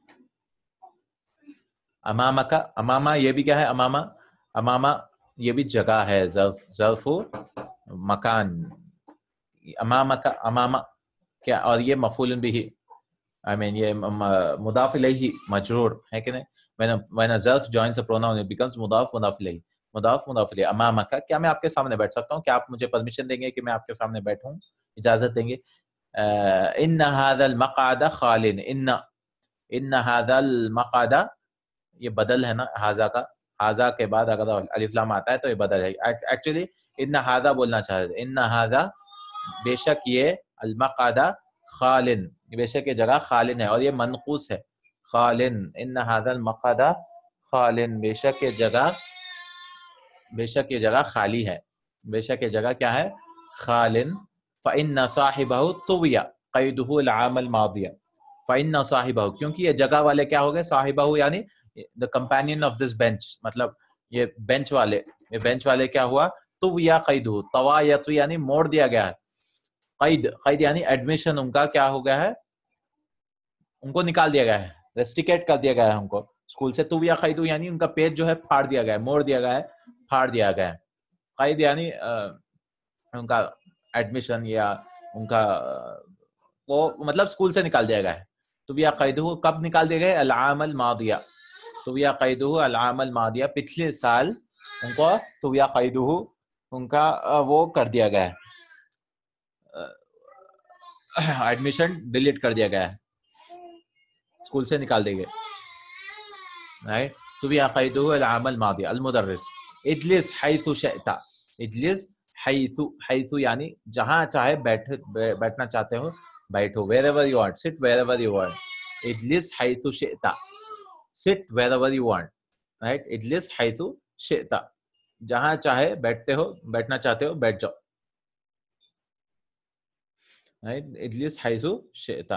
अमामा का, अमामा ये भी क्या है? अमामा, अमामा ये भी जगह है, ज़र्फ, ज़र्फु मकान। अमामा का, अमामा क्या, और ये मफ़ऊल बिही, आई मीन ये मुदाफ इलैही मजरूर है कि नहीं। when a, when a ज़र्फ joins a pronoun it becomes मुदाफ मुदाफ इलैही, मुदाफ मुदाफ इलैही। अमामा का, क्या मैं आपके सामने बैठ सकता हूँ? क्या आप मुझे परमिशन देंगे कि मैं आपके सामने बैठूं, इजाजत देंगे? इन्ना हाज़ल मक़अद खालिन, इन्ना, इन्ना हाज़ल मक़अद, ये बदल है ना हाजा का, हाजा के बाद अगर अलिफ लाम आता है तो ये बदल है। एक्चुअली ان ہذا بولنا چاہتے تھے، ان ہذا بے شک یہ، المقعد خالن بے شک یہ جگہ خالن ہے، اور یہ منقوص ہے خالن، ان هذا المقعد خالن بے شک یہ جگہ بے شک یہ جگہ خالی ہے، بے شک یہ جگہ کیا ہے خالن. فإن صاحبہ طوی قیدہ العام الماضی، فإن صاحبہ کیونکہ یہ جگہ والے کیا ہو گئے، صاحبہ یعنی the companion of this bench، مطلب یہ بینچ والے، یہ بینچ والے کیا ہوا، طوی قیدہ، طوا یطوی یعنی موڑ دیا گیا ہے، قید قید یعنی ایڈمیشن ان کا کیا ہو گیا ہے، ان کو نکال دیا گیا ہے، ریسٹیکیٹ کر دیا گیا ہے ان کو اسکول سے. تو یا قیدو یعنی ان کا پیج جو ہے پھاڑ دیا گیا ہے، موڑ دیا گیا ہے، پھاڑ دیا گیا ہے. قید یعنی ان کا ایڈمیشن یا ان کا وہ مطلب اسکول سے نکال دیا گیا ہے. تو یا قیدو کب نکال دیا گیا، العام الماضیہ، تو یا قیدو العام الماضیہ پچھلے سال ان کو تو یا قیدو ان کا وہ کر دیا گیا ہے، ایڈمیشن ڈیلیٹ کر دیا گیا ہے، اسکول سے نکال دے گئے. تو بھی عقیدہ العام الماضی. المدرس اجلس حیث شئت، اجلس حیث، حیث یعنی جہاں چاہے بیٹھ بیٹھنا چاہتے ہو بیٹھو، wherever you want sit wherever you want. اجلس حیث شئت، sit wherever you want, right. اجلس حیث شئت جہاں چاہے بیٹھتے ہو بیٹھنا چاہتے ہو بیٹھ جاؤ، right. اجلس حیث شئت.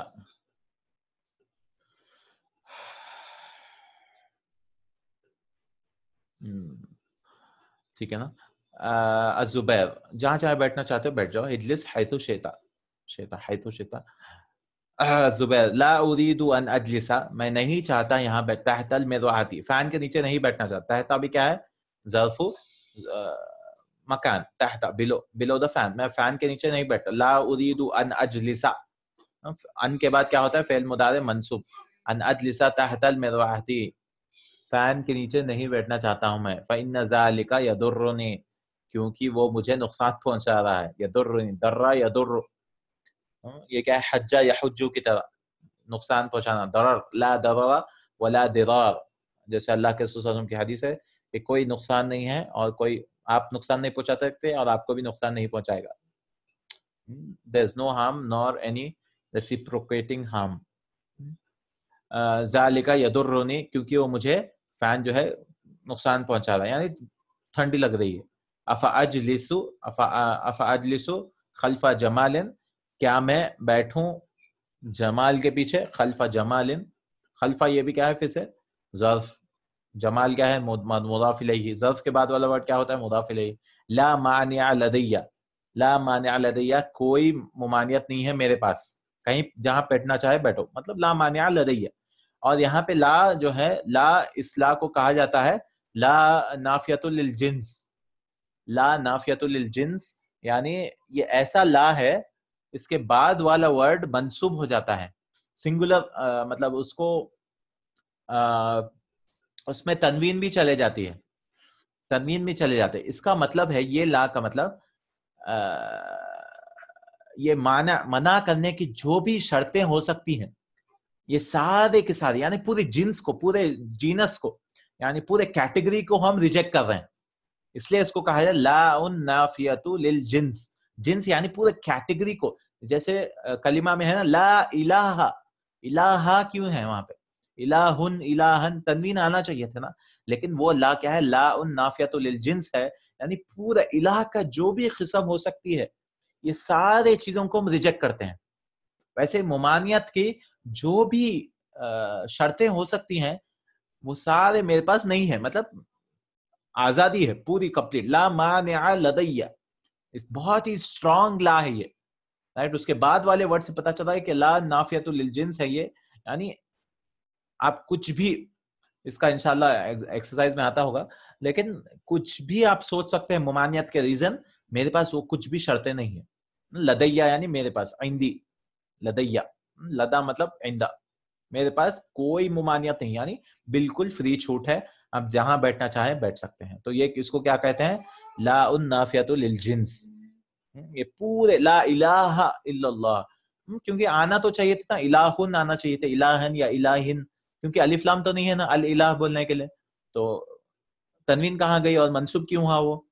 ٹھیک ہے نا. الزبیر جہاں چاہے بیٹھنا چاہتے ہو بیٹھ جاؤ، اجلس حیث شئت، شئت حیث شئت. الزبیر لا اريد ان اجلس میں نہیں چاہتا یہاں بیٹھ، تحت المروحۃ فین کے نیچے نہیں بیٹھنا چاہتا. تحت بھی کیا ہے، ظرف مکان، تحت بلو، بلو دا فین، میں فین کے نیچے نہیں بیٹھتا. لا اريد ان اجلس، ان کے بعد کیا ہوتا ہے، فعل مضارع منصوب، ان اجلس تحت المروحۃ فین کے نیچے نہیں بیٹھنا چاہتا ہوں میں. فإن ذلك يضرني کیونکہ وہ مجھے نقصان پہنچا رہا ہے. يضرني در يضر، یہ کیا ہے، حجہ یحجو کی طرح نقصان پہنچانا. ضرر لا ضرر ولا ضرار، جیسے اللہ کے رسول صلی اللہ علیہ وسلم کی حدیث ہے کہ کوئی نقصان نہیں ہے اور کوئی آپ نقصان نہیں پہنچا سکتے اور آپ کو بھی نقصان نہیں پہنچائے گا. there is no harm nor any reciprocating harm. ذالک یضرنی کیونکہ وہ مجھے فین جو ہے نقصان پہنچا رہا ہے، یعنی ٹھنڈی لگ رہی ہے. افاجلس افاجلس خلف جمال، کیا میں بیٹھوں جمال کے پیچھے، خلف جمال، خلفہ یہ بھی کیا ہے پھر سے ظرف، جمال کیا ہے مضاف الیہ، ظرف کے بعد والا ورڈ کیا ہوتا ہے مضاف الیہ. لا مانع لدی، لا مانع لدی کوئی ممانعت نہیں ہے میرے پاس، کہیں جہاں بیٹھنا چاہے بیٹھو، مطلب لا مانع لدی. اور یہاں پہ لا جو ہے، لا اصلاح کو کہا جاتا ہے لا نافیۃ للجنس، لا نافیۃ للجنس یعنی یہ ایسا لا ہے اس کے بعد والا ورڈ منصوب ہو جاتا ہے، سنگولر مطلب اس کو آ, اس میں تنوین بھی چلے جاتی ہے، تنوین بھی چلے جاتے. اس کا مطلب ہے یہ لا کا مطلب آ, یہ منع منع کرنے کی جو بھی شرطیں ہو سکتی ہیں یہ سارے کے سارے، یعنی پورے جنس کو، پورے جینس کو، یعنی پورے کیٹیگری کو ہم ریجیکٹ کر رہے ہیں. اس لیے اس کو کہا جائے لا نافیۃ للجنس، جنس یعنی پورے کیٹیگری کو. جیسے کلمہ میں ہے نا لا الہ، الہ کیوں ہے وہاں پہ، الہن الہن تنوین آنا چاہیے تھا نا، لیکن وہ لا کیا ہے، لا نافیۃ للجنس ہے، یعنی پورا الہ کا جو بھی قسم ہو سکتی ہے یہ سارے چیزوں کو ہم ریجیکٹ کرتے ہیں. ویسے ممانعت کی جو بھی شرطیں ہو سکتی ہیں وہ سارے میرے پاس نہیں ہے، مطلب آزادی ہے پوری کمپلیٹ. لا مانع لدی بہت ہی اسٹرانگ لا ہے یہ، رائٹ. اس کے بعد والے ورڈ سے پتا چلتا ہے کہ لا نافیۃ للجنس ہے یہ، یعنی آپ کچھ بھی، اس کا انشاءاللہ ایکسرسائز میں آتا ہوگا، لیکن کچھ بھی آپ سوچ سکتے ہیں ممانعت کے ریزن، میرے پاس وہ کچھ بھی شرطیں نہیں ہیں. لدیہ یعنی میرے پاس، عندی، لدیہ لدا مطلب عندہ، میرے پاس کوئی ممانعت نہیں، یعنی بالکل فری چھوٹ ہے، آپ جہاں بیٹھنا چاہیں بیٹھ سکتے ہیں. تو یہ اس کو کیا کہتے ہیں، لا نافیۃ للجنس. یہ پورے لا الہ الا اللہ، کیونکہ آنا تو چاہیے تھا الہن، آنا چاہیے تھا الہن یا الہن، کیونکہ الف لام تو نہیں ہے نا الالہ بولنے کے لیے، تو تنوین کہاں گئی اور منصوب کیوں ہوا وہ،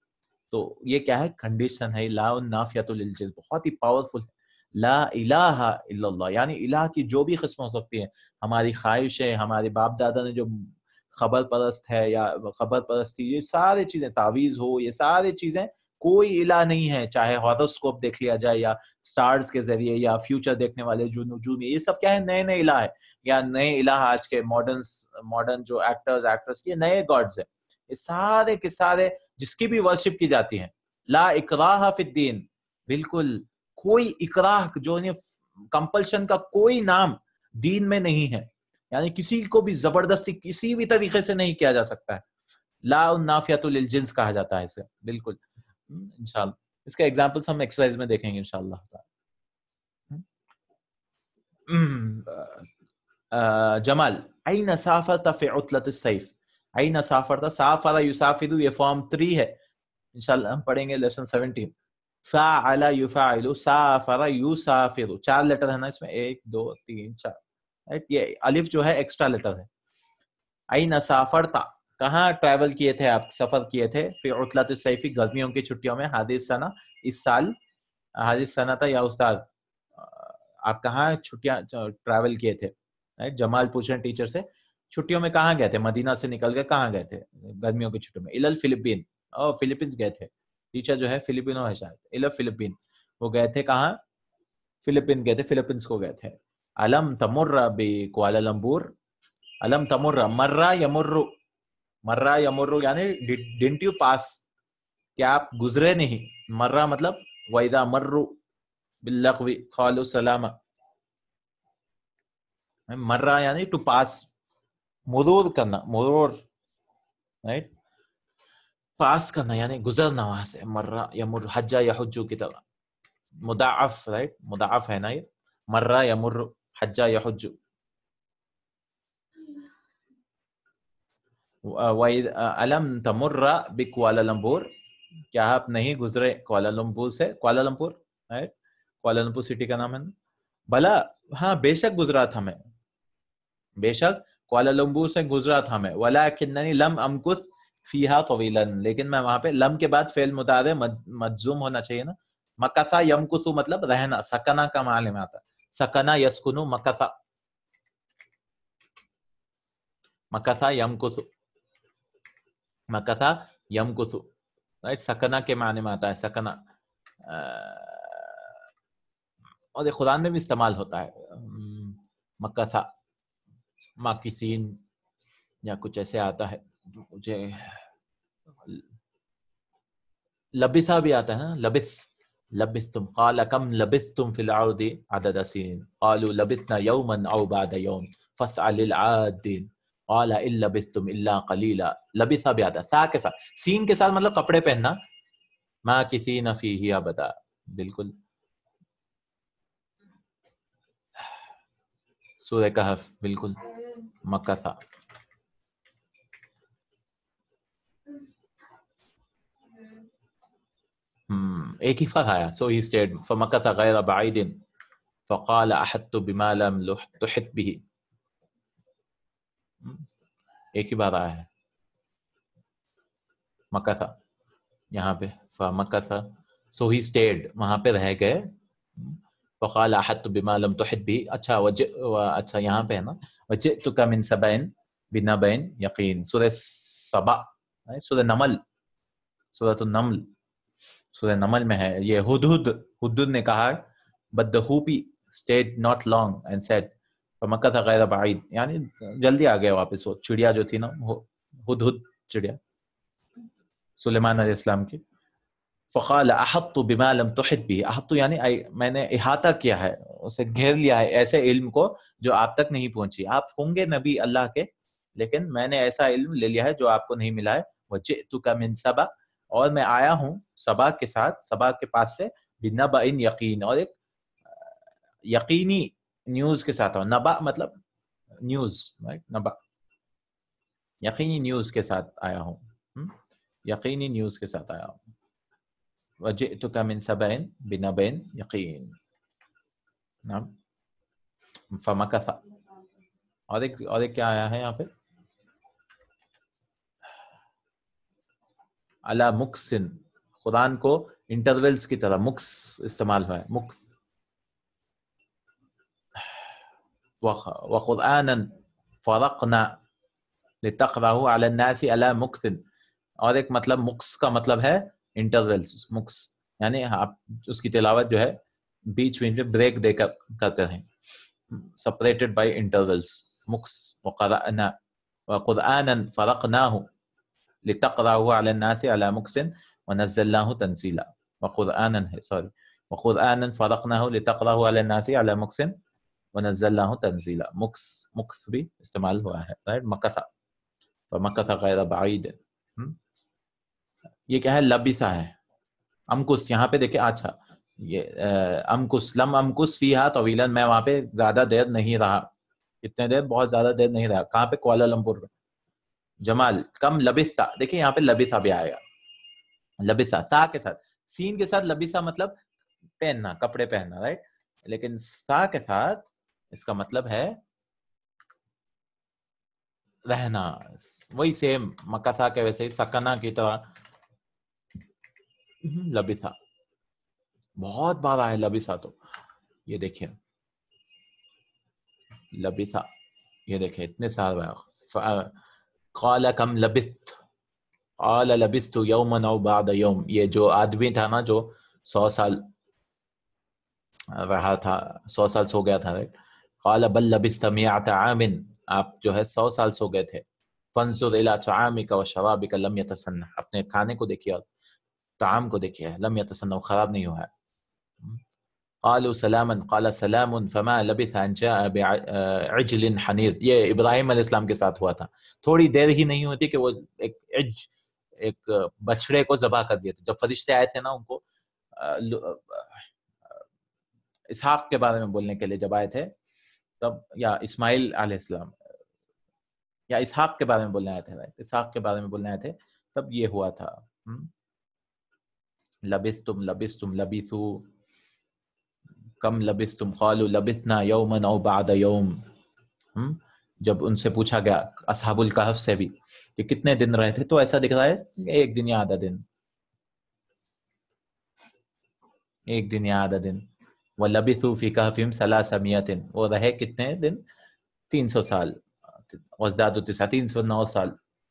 تو یہ کیا ہے؟ کنڈیشن ہے. لا النافیۃ للجنس بہت ہی پاورفل ہے. لا الہ الا اللہ یعنی الہ کی جو بھی قسم ہو سکتی ہے، ہماری خواہش ہے، ہمارے باپ دادا نے جو خبر پرست ہے یا خبر پرستی، یہ سارے چیزیں، تعویذ ہو، یہ سارے چیزیں، کوئی الہ نہیں ہے. چاہے ہاروسکوپ دیکھ لیا جائے یا سٹارز کے ذریعے یا فیوچر دیکھنے والے جو نجوم، یہ سب کیا ہے؟ نئے نئے الہ ہے، یا نئے الہ آج کے ماڈرن ماڈرن جو ایکٹرز ایکٹرس کے نئے گاڈز ہیں. یہ سارے کے سارے جس کی بھی ورشپ کی جاتی ہے. لا اکراہ فی الدین، بالکل کوئی اکراہ جو کمپلشن کا کوئی نام دین میں نہیں ہے، یعنی کسی کو بھی زبردستی کسی بھی طریقے سے نہیں کیا جا سکتا ہے. لا النافیۃ للجنس کہا جاتا ہے اسے. بالکل انشاءاللہ اس کا ایگزامپلس ہم ایکسرسائز میں دیکھیں گے انشاءاللہ. جمال این سافرت فی عطلۃ الصیف، این سافرت، سافر یسافر یہ فارم تھری ہے، انشاءاللہ ہم پڑھیں گے لیسن سیونٹین. فاعل یفاعل، سافر یسافر، چار لیٹر ہے نا اس میں، ایک دو تین چار، یہ الف جو ہے ایکسٹرا لیٹر ہے. این سافرت، کہاں ٹریول کیے تھے آپ، سفر کیے تھے، فی عطلۃ الصیف، گرمیوں کی چھٹیوں میں، حادث سنہ، اس سال، حادث سنہ تھا یا استاد آپ کہاں چھٹیاں ٹریول کیے تھے. جمال پوچھ رہے ہیں ٹیچر سے چھٹیوں میں کہاں گئے تھے، مدینہ سے نکل کے کہاں گئے تھے گرمیوں کی چھٹیوں میں؟ الى الفلپین، او فلپینز گئے تھے. ٹیچر جو ہے فلپینو ہے شاید، الى فلپین، وہ گئے تھے کہاں؟ فلپین گئے تھے، فلپینز کو گئے تھے. علم تمر بکوالالمپور، علم تمر، مرہ یمر، مرہ یمر یعنی ڈنٹ یو پاس، کیا آپ گزرے نہیں؟ مرہ مطلب وَإِذَا مَرُّوا بِاللَّغْوِ قَالُوا سَلَامًا، مرہ یعنی ٹو پاس، مرور کرنا، مرور، رائٹ، پاس کرنا یعنی گزرنا وہاں سے. مرہ یمر، حجہ یحجو کی طرح، مضاعف، رائٹ، مضاعف ہے نا یہ، مرہ یمر، حجہ یحجو. علم تمر بکوالالمپور، کیا آپ نہیں گزرے کوالالمپور سے؟ کوالالمپور، رائٹ، کوالالمپور سٹی کا نام ہے نا. بلا، ہاں بے شک گزرا تھا میں، بے شک کوالالمپور سے گزرا تھا میں. ولکننی لم امکث فیہا طویلا، لیکن میں وہاں پہ، لم کے بعد فعل مضارع مجزوم ہونا چاہیے نا. مکثا یمکث مطلب رہنا، سکنا کا معنی میں آتا ہے، سکنا یسکنو، مکثا، مکثا یمکث، مکثا یمکث، رائٹ، سکنا کے معنی میں آتا ہے، سکنا. اور یہ قرآن میں بھی استعمال ہوتا ہے، مکثا، ماکثین یا کچھ ایسے آتا ہے. مجھے لبثا بھی آتا ہے نا، لبث، لبثتم، قال کم لبثتم فی الارض عدد سنین، قالوا لبثنا یوما او بعد یوم فاسأل العادین، قال ان لبثتم الا قلیلا. لبثا بھی آتا ہے سا کے ساتھ، سین کے ساتھ مطلب کپڑے پہننا، ماکثین فیہ ابدا. بالکل. سورہ کہف، بالکل، مکثا. ایک ہی فرق آیا. سو ہی اسٹیڈ فمکث غیر بعید فقال احطت بما لم تحط به، ایک ہی بار آیا ہے مکث یہاں پہ. فمکث، سو ہی اسٹیڈ، وہاں پہ رہ گئے. فقال احطت بما لم تحط به، اچھا وجہ، اچھا یہاں پہ ہے نا، وجئتک من سبأ بنبأ یقین. سورہ سبا، سورہ نمل، سورۃ النمل، سورہ نمل میں ہے یہ. ہدہد، ہدہد نے کہا but the hoopy stayed not long and said فمکث غیر بعید، یعنی جلدی آ گیا واپس. وہ چڑیا جو تھی نا، ہدہد چڑیا سلیمان علیہ السلام کی. فقال احطت بما لم تحط به، احط یعنی میں نے احاطہ کیا ہے، اسے گھیر لیا ہے ایسے علم کو جو آپ تک نہیں پہنچی. آپ ہوں گے نبی اللہ کے، لیکن میں نے ایسا علم لے لیا ہے جو آپ کو نہیں ملا ہے. وجئتک من سبأ، اور میں آیا ہوں سبا کے ساتھ، سبا کے پاس سے، بنبأ یقین، اور ایک یقینی نیوز کے ساتھ. نبا مطلب نیوز، نبا، یقینی نیوز کے ساتھ آیا ہوں، یقینی نیوز کے ساتھ آیا ہوں. وجئتک من سبأ بنبأ یقین. نعم، فمکث. اور ایک اور ایک کیا آیا ہے یہاں پہ؟ علی مکسن، قرآن کو انٹرولز کی طرح مکس استعمال ہوا ہے، مکس. وقرآنا فرقنا لتقرأه على الناس على مكث. اور ایک مطلب مکس کا مطلب ہے انٹرولز، مکس یعنی آپ اس کی تلاوت جو ہے بیچ بیچ میں بریک دے کر کرتے رہیں، separated by intervals. مکس. وقرأنا وقرآنا فرقناه لتقرأه على الناس على مكث ونزلناه تنزيلا. وقرآنا ہے سوری وقرآنا فرقناه لتقرأه على الناس على مكث ونزلناه تنزيلا. مکس مکس بھی استعمال ہوا ہے، رائٹ. مکث فمکث غیر بعید. یہ کیا ہے؟ لبثا ہے. امکس یہاں پہ دیکھیں، اچھا یہ امکس لم امکس فیہا طویلا، میں وہاں پہ زیادہ دیر نہیں رہا. کتنے دیر؟ بہت زیادہ دیر نہیں رہا. کہاں پہ؟ کوالالمپور پہ. جمال کم لبثتا، دیکھیں یہاں پہ لبثا بھی آئے گا. لبثا تا کے ساتھ، سین کے ساتھ لبثا مطلب پہننا، کپڑے پہننا، رائٹ. لیکن سا کے ساتھ اس کا مطلب ہے رہنا. وہی سیم مکثا کے ویسے ہی سکنا کی طرح لبثا بہت بار آئے لبثا. تو یہ دیکھیں لبثا، یہ دیکھیں اتنے سارے. قال کم لبثت، قال لبثت یوما او بعد یوم. یہ جو آدمی تھا نا جو سو سال رہا تھا، سو سال سو گیا تھا، قال بل لبثت مئۃ عام، آپ جو ہے سو سال سو گئے تھے. فانظر الى طعامك وشرابك لم يتسنح، اپنے کھانے کو دیکھیے اور طعام کو دیکھیے، لم يتسنح خراب نہیں ہوا ہے. قالوا سلاما قال سلام فما لبث ان جاء بعجل حنيذ. یہ ابراہیم علیہ السلام کے ساتھ ہوا تھا. تھوڑی دیر ہی نہیں ہوتی کہ وہ ایک عج ایک بچڑے کو ذبح کر دیا تھا. جب فرشتے آئے تھے نا ان کو اسحاق کے بارے میں بولنے کے لیے جب آئے تھے تب، یا اسماعیل علیہ السلام یا اسحاق کے بارے میں بولنے آئے تھے، اسحاق کے بارے میں بولنے آئے تھے تب یہ ہوا تھا. لبثتم لبثتم لبثو کم لبثتم قالوا لبثنا یوما او بعد یوم. جب ان سے پوچھا گیا اصحاب الکہف سے بھی کہ کتنے دن رہے تھے، تو ایسا دکھ رہا ہے ایک دن یا آدھا دن، ایک دن یا آدھا دن. وَلَبِثُوا فِي كَهْفِهِمْ ثَلَاثَ مِئَةٍ، وہ رہے کتنے دن؟ تین سو سال. وَازْدَادُوا تِسْعًا، تین سو نو سال.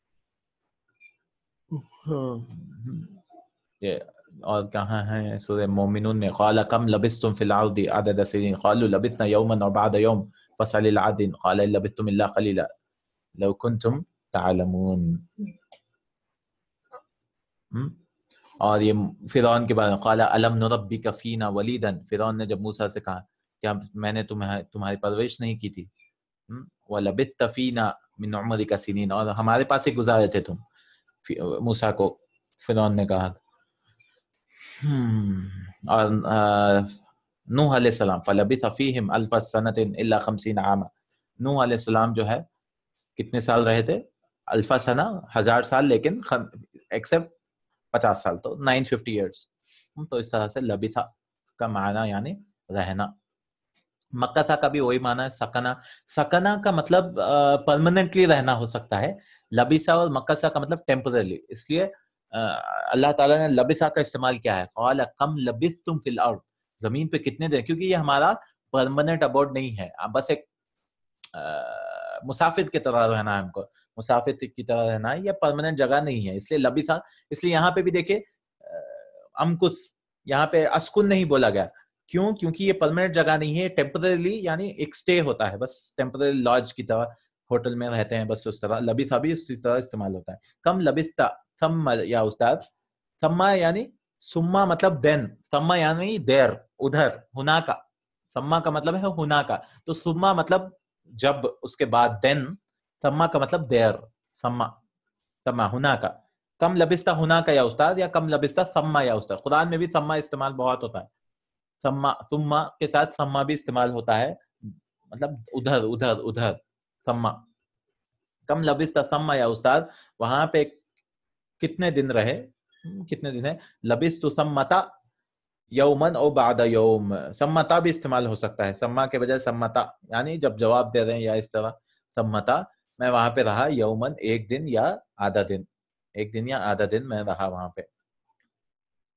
اور کہاں ہے سورہ مومنون میں؟ قال کم لبثتم فی الارض عدد سنین قالوا لبثنا یوما او بعد یوم فاسأل العادین قال ان لبثتم الا قلیلا لو کنتم تعلمون. اور یہ فرعون کے بارے میں قال الم نربک فینا ولیدا، فرعون نے جب موسیٰ سے کہا کیا میں نے تمہیں تمہاری پرورش نہیں کی تھی؟ ولبثت فینا من عمرک سنین، اور ہمارے پاس ہی گزارے تھے تم. موسیٰ کو فرعون نے کہا. اور نوح علیہ السلام فلبث فیہم الف سنۃ الا خمسین عاما، نوح علیہ السلام جو ہے کتنے سال رہے تھے؟ الف سنہ ہزار سال، لیکن ایکسپٹ پچاس سال، تو نائن ففٹی ایئرس. تو اس طرح سے لبث کا معنی یعنی رہنا. مکث کا بھی وہی معنی ہے، سکنا. سکنا کا مطلب پرماننٹلی رہنا ہو سکتا ہے، لبث اور مکث کا مطلب ٹیمپرری. اس لیے اللہ تعالیٰ نے لبثا کا استعمال کیا ہے، قال کم لبثتم فی الارض، زمین پہ کتنے دیر، کیونکہ یہ ہمارا پرماننٹ ابورڈ نہیں ہے، بس ایک مسافر کی طرح رہنا ہے ہم کو، مسافر کی طرح رہنا ہے، یہ پرماننٹ جگہ نہیں ہے. اس لیے لبثا. اس لیے یہاں پہ بھی دیکھیں امکث، یہاں پہ اسکن نہیں بولا گیا. کیوں؟ کیونکہ یہ پرماننٹ جگہ نہیں ہے، ٹیمپرری یعنی ایک سٹے ہوتا ہے، بس ٹیمپرری لاج کی طرح ہوٹل میں رہتے ہیں، بس اس طرح. لبثا بھی اسی طرح استعمال ہوتا ہے. کم لبثتا ثم، یا استاد ثم یعنی ثم مطلب دین، ثم یعنی دیر، ادھر. ہونا کا ثم کا مطلب ہے ہونا کا، تو ثم مطلب جب، اس کے بعد دین. ثم کا مطلب دیر، ثم ثم ہونا کا. کم لبثتا ہونا کا یا استاد، یا کم لبثتا ثم یا استاد. قرآن میں بھی ثم استعمال بہت ہوتا ہے. ثم ثم کے ساتھ ثم بھی استعمال ہوتا ہے، مطلب ادھر ادھر ادھر. ثم کم لبثتا ثم یا استاد، وہاں پہ کتنے دن رہے، کتنے دن ہے. لبثت ثمتا یومن او بعد یوم، ثمتا بھی استعمال ہو سکتا ہے، ثما کے بجائے ثمتا یعنی جب جواب دے رہے ہیں، یا اس طرح ثمتا میں وہاں پہ رہا، یومن ایک دن یا آدھا دن، ایک دن یا آدھا دن میں رہا وہاں پہ.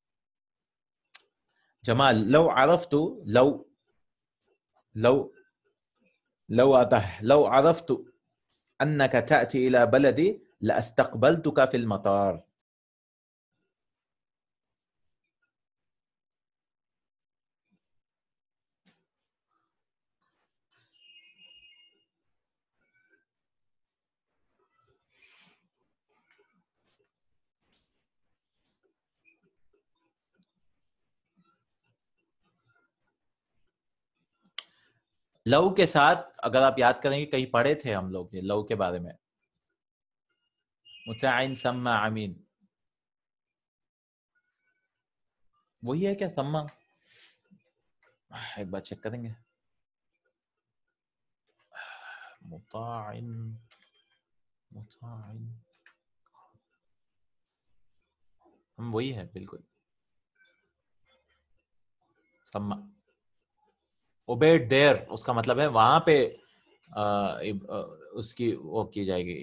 جمال لو عرفت لو لو لو آتا ہے لو عرفت انك تأتي الى بلدي لاستقبلتك في المطار. لو کے ساتھ اگر آپ یاد کریں گے کہیں پڑھے تھے ہم لوگ یہ لو کے بارے میں. متعین سما امین وہی ہے کیا سما؟ ایک بار چیک کریں گے. مطاعن مطاعن ہم وہی ہے بالکل سما. اوبیڈ دیر اس کا مطلب ہے وہاں پہ اس کی وہ کی جائے گی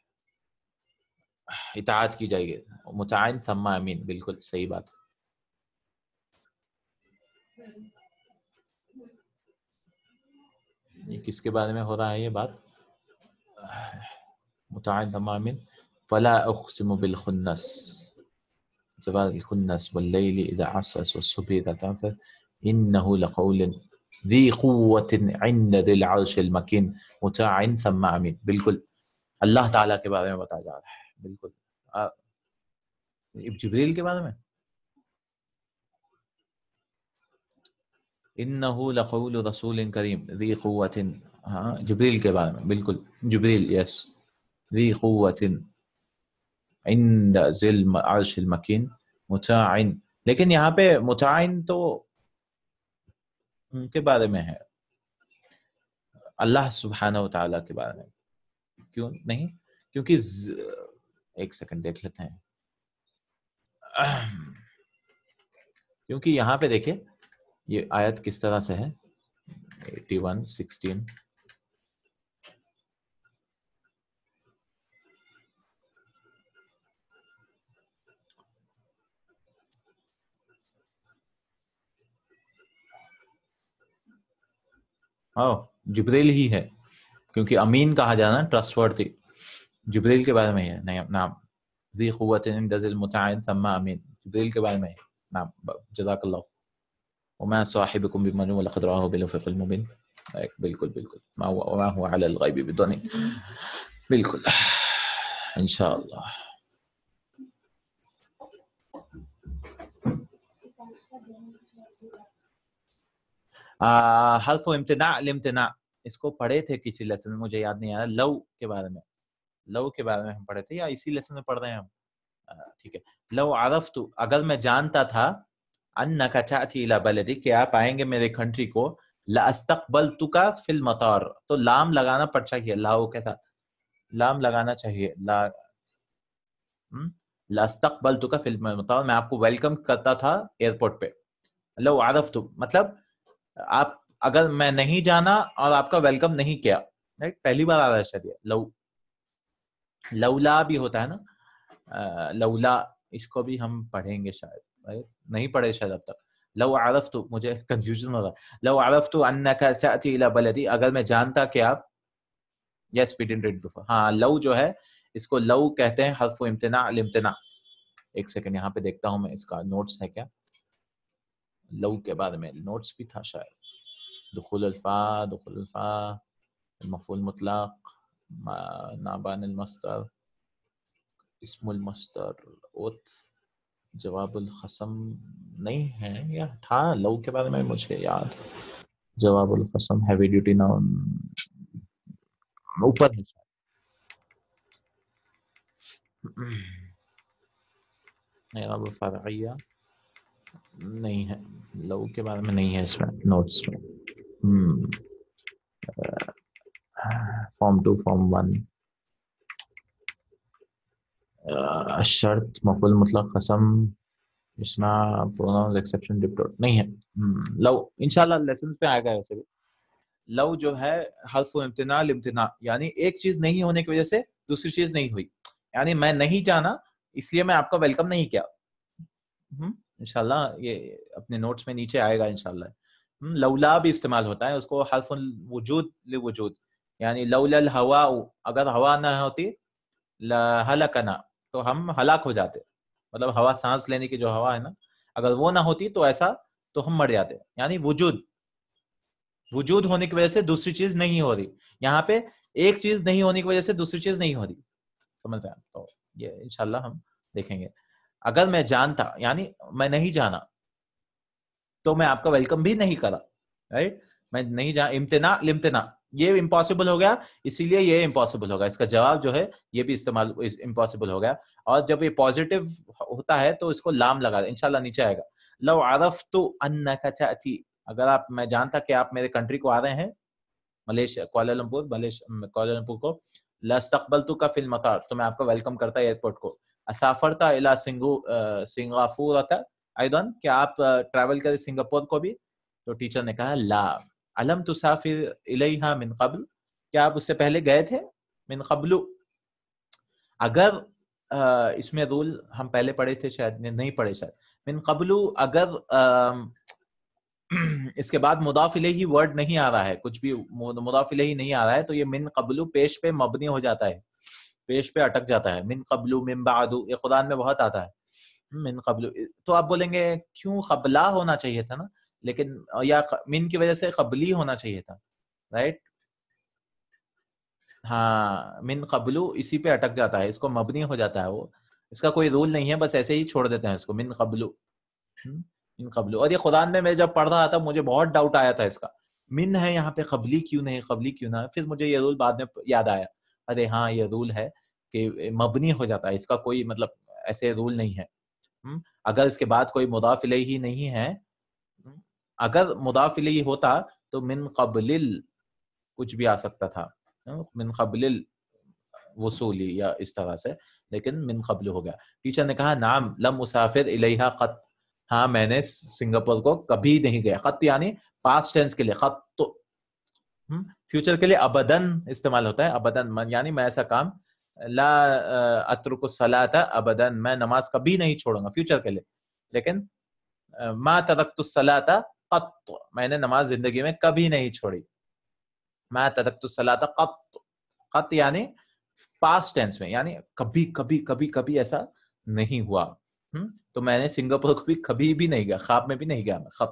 اطاعت کی جائے گی. متعین ثم امین بالکل صحیح بات. یہ کس کے بارے میں ہو رہا ہے یہ بات؟ متعین ثم امین. فلا اقسم بالخنس جوار الخنس واللیل اذا عسعس والصبح اذا تنفس انه لقول ذی قوت عند ذی العرش المکین مطاع ثم امین. بالکل اللہ تعالیٰ کے بارے میں بتایا جا رہا ہے. بالکل جبریل کے بارے میں انه لقول رسول کریم ذی قوت. ہاں جبریل کے بارے میں بالکل جبریل یس. ذی قوت عند ذی العرش المکین مطاع. لیکن یہاں پہ مطاع تو ان کے بارے میں ہے اللہ سبحانہ و تعالیٰ کے بارے میں کیوں نہیں؟ کیونکہ ز... ایک سیکنڈ دیکھ لیتے ہیں. کیونکہ یہاں پہ دیکھیں یہ آیت کس طرح سے ہے ایٹی ون سکسٹین. او جبریل ہی ہے کیونکہ امین کہا جانا ٹرسٹ ورتھی جبریل کے بارے میں ہے نام. ذی قوت عند ذی المطاع ثم امین جبریل کے بارے میں ہے نام. جزاک اللہ. وما صاحبكم بمجنون ولقد رآه بالأفق المبين. بالکل بالکل ما هو وما هو على الغیب بضنین. بالکل انشاءاللہ. حرف امتناع الامتناع اس کو پڑھے تھے کسی لیسن میں مجھے یاد نہیں آ رہا. لو کے بارے میں لو کے بارے میں ہم پڑھے تھے یا اسی لیسن میں پڑھ رہے ہیں ہم. ٹھیک ہے. لو عرفت اگر میں جانتا تھا انک تأتی الی بلدی کہ آپ آئیں گے میرے کنٹری کو لاستقبلتک فی المطار تو لام لگانا پڑ چاہیے. لاؤ کے ساتھ لام لگانا چاہیے. لا لاستقبلتک فی المطار میں آپ کو ویلکم کرتا تھا ایئرپورٹ پہ. لو عرفت مطلب آپ اگر میں نہیں جانا اور آپ کا ویلکم نہیں کیا. پہلی بار آ رہا ہے شاید لو. لولا بھی ہوتا ہے نا لولا اس کو بھی ہم پڑھیں گے شاید نہیں پڑھے شاید اب تک. لو عرفت مجھے کنفیوژن ہو رہا ہے. لو عرفت انک تأتی الی بلدی اگر میں جانتا کہ آپ yes we didn't read before. ہاں لو جو ہے اس کو لو کہتے ہیں حرف امتناع الامتناع. ایک سیکنڈ یہاں پہ دیکھتا ہوں میں اس کا نوٹس ہے کیا لو کے بارے میں. نوٹس بھی تھا شاید. دخول الفا دخول الفا مفعول مطلق نابان المصدر اسم المصدر اوت جواب القسم نہیں ہے یا تھا لو کے بارے میں مجھے یاد. جواب القسم ہیوی ڈیوٹی ناؤن اوپر ہے شاید. اعراب الفرعیہ نہیں ہے لو کے بارے میں نہیں ہے اس میں نوٹس میں. فارم ٹو فارم ون شرط مفعول مطلق قسم اسنا پروناؤنز ایکسیپشن ڈپٹوٹ نہیں ہے. لو انشاءاللہ لیسن پہ آئے گا. ویسے بھی لو جو ہے حرف امتناع الامتناع یعنی ایک چیز نہیں ہونے کی وجہ سے دوسری چیز نہیں ہوئی. یعنی میں نہیں جانا اس لیے میں آپ کا ویلکم نہیں کیا. انشاءاللہ یہ اپنے نوٹس میں نیچے آئے گا انشاءاللہ. لولا بھی استعمال ہوتا ہے، اس کو حرف الوجود لوجود، یعنی لولا الہوا، اگر ہوا نہ ہوتی لہلکنا، تو ہم ہلاک ہو جاتے. مطلب ہوا، سانس لینے کی جو ہوا ہے نا، اگر وہ نہ ہوتی تو ایسا تو ہم مر جاتے. یعنی وجود وجود ہونے کی وجہ سے دوسری چیز نہیں ہو رہی. یہاں پہ ایک چیز نہیں ہونے کی وجہ سے دوسری چیز نہیں ہو رہی. سمجھ رہے ہیں؟ تو یہ انشاءاللہ ہم دیکھیں گے. اگر میں جانتا، یعنی میں نہیں جانا تو میں آپ کا ویلکم بھی نہیں کرا. رائٹ، میں نہیں جانا. امتناع لامتناع، یہ امپاسبل ہو گیا، اسی لیے یہ امپاسبل ہوگا. اس کا جواب جو ہے یہ بھی استعمال امپاسبل ہو گیا. اور جب یہ پازیٹیو ہوتا ہے تو اس کو لام لگا دیں. انشاءاللہ نیچے آئے گا. لو عرفت انک تأتی، اگر آپ، میں جانتا کہ آپ میرے کنٹری کو آ رہے ہیں، ملیشیا، کوالالمپور، ملیشیا کوالالمپور کو، لاستقبلتک فی المطار، تو میں آپ کو ویلکم کرتا ایئرپورٹ کو. اسافرت الی سنگو سنگاپور ایضا، کیا آپ ٹریول کرے سنگاپور کو بھی؟ تو ٹیچر نے کہا لا. الم تسافر الیہا من قبل، کیا آپ اس سے پہلے گئے تھے؟ من قبل، اگر اس میں رول ہم پہلے پڑھے تھے شاید، نہیں پڑھے شاید. من قبل، اگر اس کے بعد مضاف الیہ ورڈ نہیں آ رہا ہے، کچھ بھی مضاف الیہ نہیں آ رہا ہے، تو یہ من قبل پیش پہ مبنی ہو جاتا ہے، پیش پہ اٹک جاتا ہے. من قبل، من بعد، یہ قرآن میں بہت آتا ہے. من قبل، تو آپ بولیں گے کیوں قبلہ ہونا چاہیے تھا نا، لیکن یا من کی وجہ سے قبلی ہونا چاہیے تھا. رائٹ، ہاں، من قبل اسی پہ اٹک جاتا ہے، اس کو مبنی ہو جاتا ہے. وہ اس کا کوئی رول نہیں ہے، بس ایسے ہی چھوڑ دیتے ہیں اس کو. من قبل، من قبل. اور یہ قرآن میں میں جب پڑھ رہا تھا مجھے بہت ڈاؤٹ آیا تھا اس کا، من ہے یہاں پہ، قبلی کیوں نہیں، قبلی کیوں نہ. پھر مجھے یہ رول بعد میں یاد آیا، ارے ہاں یہ رول ہے کہ مبنی ہو جاتا ہے، اس کا کوئی مطلب ایسے رول نہیں ہے. اگر اس کے بعد کوئی مضاف الیہ نہیں ہے، اگر مضاف الیہ ہوتا تو من قبل کچھ بھی آ سکتا تھا، من قبل الوصول یا اس طرح سے، لیکن من قبل ہو گیا. ٹیچر نے کہا نعم لم مسافر الیہا قط، ہاں میں نے سنگاپور کو کبھی نہیں گیا. قط یعنی پاسٹ ٹینس کے لیے، قط تو فیوچر کے لیے ابدن استعمال ہوتا ہے. ابدن یعنی میں ایسا کام، لا اترک الصلاۃ ابدا، میں نماز کبھی نہیں چھوڑوں گا، فیوچر کے لیے. لیکن ما ترکت الصلاۃ قط، میں نے نماز زندگی میں کبھی نہیں چھوڑی. ما ترکت الصلاۃ قط، قط یعنی پاسٹ ٹینس میں، یعنی کبھی کبھی کبھی کبھی ایسا نہیں ہوا. تو میں نے سنگاپور کو بھی کبھی بھی نہیں گیا، خواب میں بھی نہیں گیا میں. خط،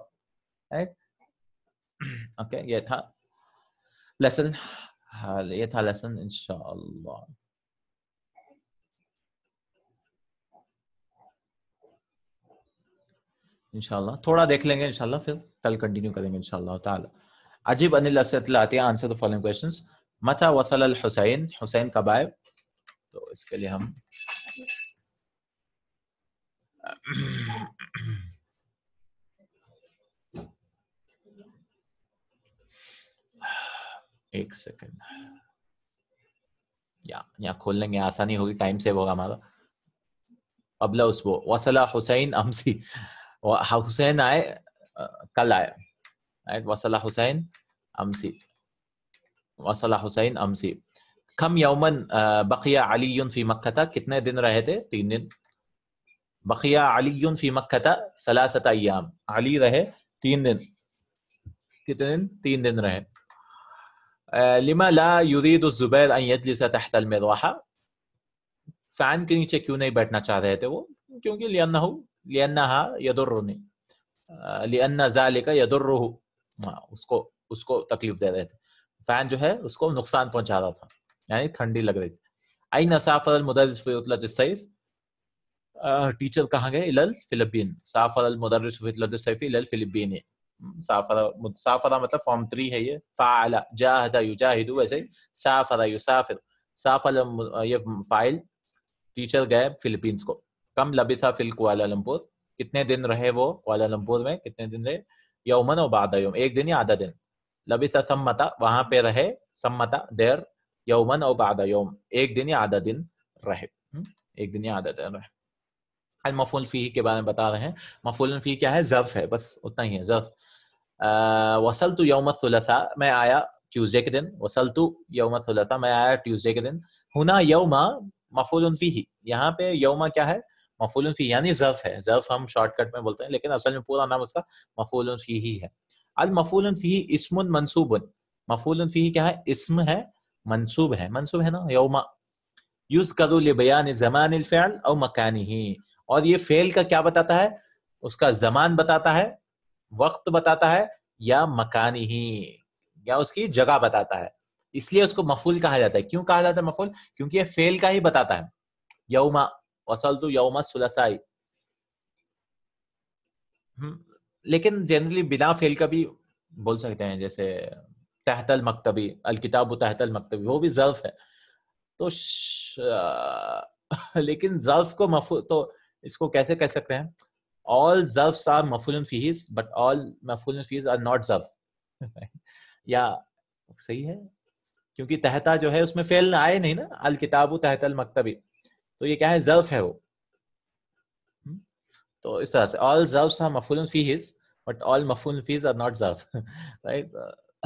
اوکے، یہ تھا لیسن، یہ تھا لیسن انشاءاللہ. انشاءاللہ تھوڑا دیکھ لیں گے، انشاءاللہ پھر کل کنٹینیو کریں گے انشاءاللہ تعالی. عجیب ان الاسئلۃ الآتیہ، آنسر دی فالوئنگ کوسچنز. متى وصل الحسین، حسین کب آئے؟ تو اس کے لیے ہم ایک سیکنڈ یا یا کھول لیں گے، آسانی ہوگی، ٹائم سیو ہوگا ہمارا. قبل اسبوع، وصل حسین امسی، حسین آئے کل آئے. وصل حسین امسی، وصل حسین امسی. کم یومن بقی علی فی مکہ، کتنے دن رہے تھے؟ تین دن. بقی علی فی مکہ ثلاثۃ ایام، علی رہے تین دن. کتنے دن؟ تین دن رہے. لما لا يريد الزبیر ان يجلس تحت المروحہ، فین کے نیچے کیوں نہیں بیٹھنا چاہ رہے تھے وہ؟ کیونکہ لأنہ لأنها يضرني، لأن ذلك يضره، اس کو اس کو تکلیف دے رہے تھے. فین جو ہے اس کو نقصان پہنچا رہا تھا، یعنی ٹھنڈی لگ رہی تھی. أين سافر المدرس في عطلة الصيف، ٹیچر کہاں گئے؟ إلى الفلبين. سافر المدرس في عطلة الصيف إلى الفلبين. سافر، سافر مطلب فارم تھری ہے یہ. فعل، جاہد یجاہد، ویسے سافر یسافر. سافر یہ فاعل، ٹیچر گئے فلپینس کو. کم لبثا فی کوالالمپور، کتنے دن رہے وہ کوالالمپور میں؟ کتنے دن رہے؟ یومن و بعد یوم، ایک دن یا آدھا دن. لبثا ثمتا، وہاں پہ رہے، ثمتا دیر، یومن و بعد یوم، ایک دن یا آدھا دن رہے، ایک دن یا آدھا دن رہے. المفعول فیہ کے بارے میں بتا رہے ہیں. مفعول فیہ کیا ہے؟ ظرف ہے، بس اتنا ہی ہے، ظرف. وصلت یوم الثلاثاء، میں آیا ٹیوزڈے کے دن. وصلت یوم الثلاثاء، میں آیا ٹیوزڈے کے دن. ہونا یوم مفعول فیہ، یہاں پہ یوم کیا ہے؟ مفعول فی یعنی ظرف ہے، ظرف ہم شارٹ کٹ میں بولتے ہیں لیکن اصل میں پورا نام اس کا مفعول فی ہی ہے. المفعول فی اسم منصوب، مفعول فی کیا ہے؟ اسم ہے، منصوب ہے، منصوب ہے نا، یوم یذکر لبیان زمان الفعل او مکانہ، اور یہ فعل کا کیا بتاتا ہے؟ اس کا زمان بتاتا ہے، وقت بتاتا ہے، یا مکانہ یا اس کی جگہ بتاتا ہے، اس لیے اس کو مفعول کہا جاتا ہے. کیوں کہا جاتا ہے مفعول؟ کیونکہ یہ فعل کا ہی بتاتا ہے. یوم وصلت یوم الثلاثاء، لیکن جنرلی بنا فعل کا بھی بول سکتے ہیں، جیسے تحت المکتبی، الکتاب تحت المکتبی، وہ بھی ظرف ہے. تو ش... لیکن ظرف کو مفعول، تو اس کو کیسے کہہ سکتے ہیں؟ all ظرفs are مفعول فیہ but all مفعول فیہ are not ظرف. یا صحیح ہے، کیونکہ تحتا جو ہے اس میں فعل آئے نہیں نا، الکتاب تحت المکتبی، تو یہ کیا ہے؟ ظرف ہے وہ. تو اس طرح سے all ظرفs are مفعول فیہ but all مفعول فیہ are not ظرف. right؟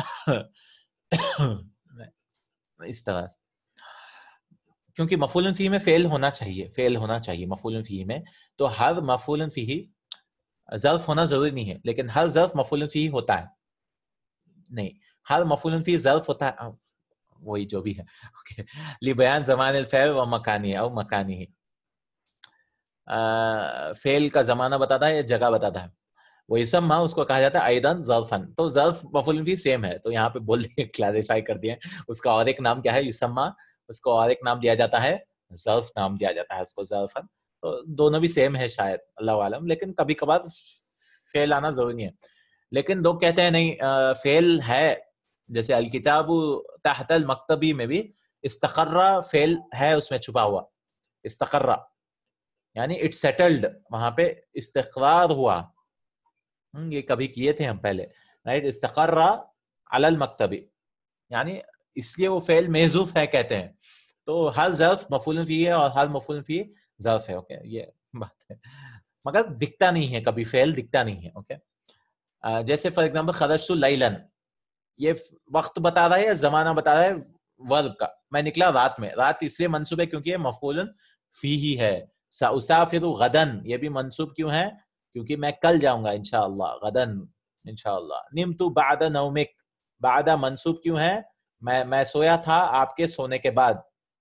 اس طرح سے، کیونکہ مفعول فیہ میں فعل ہونا چاہیے، فعل ہونا چاہیے مفعول فیہ میں، تو ہر مفعول فیہ ظرف ہونا ضروری نہیں ہے، لیکن ہر ظرف مفعول فیہ ہوتا ہے. نہیں، ہر مفعول فیہ ظرف ہوتا ہے، وہی جو بھی ہے. اوکے، لبیان زمان الفعل و مکانی او مکانی، فعل کا زمانہ بتاتا ہے یا جگہ بتاتا ہے. وہ یسمى اس کو کہا جاتا ہے ایدن ظرفن، تو ظرف مفعول فیہ سیم ہے، تو یہاں پہ بول دیں، کلیریفائی کر دیا، اس کا اور ایک نام کیا ہے؟ یسمى، اس کو اور ایک نام دیا جاتا ہے، ظرف نام دیا جاتا ہے اس کو، ظرفن. تو دونوں بھی سیم ہے شاید، اللہ عالم، لیکن کبھی کبھار فعل آنا ضروری نہیں ہے. لیکن لوگ کہتے ہیں نہیں، فعل ہے، جیسے الکتاب تحت المکتبی میں بھی استقرہ فعل ہے اس میں چھپا ہوا، استقرہ یعنی اٹ سیٹلڈ، وہاں پہ استقرار ہوا. یہ کبھی کیے تھے ہم پہلے، رائٹ؟ استقرہ علی المکتبی، یعنی اس لیے وہ فعل محذوف ہے کہتے ہیں. تو ہر ظرف مفعول فیہ ہے اور ہر مفعول فیہ ظرف ہے. اوکے، یہ بات ہے، مگر دکھتا نہیں ہے، کبھی فعل دکھتا نہیں ہے. اوکے، جیسے فار ایگزامپل خرجت لیلاً، یہ وقت بتا رہا ہے یا زمانہ بتا رہا ہے ورب کا؟ میں نکلا رات میں، رات اس لیے منصوب ہے کیونکہ یہ مفعول فیہ ہے. سأسافر غداً، یہ بھی منصوب کیوں ہے؟ کیونکہ میں کل جاؤں گا انشاءاللہ، غداً انشاءاللہ. نمت بعد نومک، بعد منصوب کیوں ہے؟ میں میں سویا تھا آپ کے سونے کے بعد.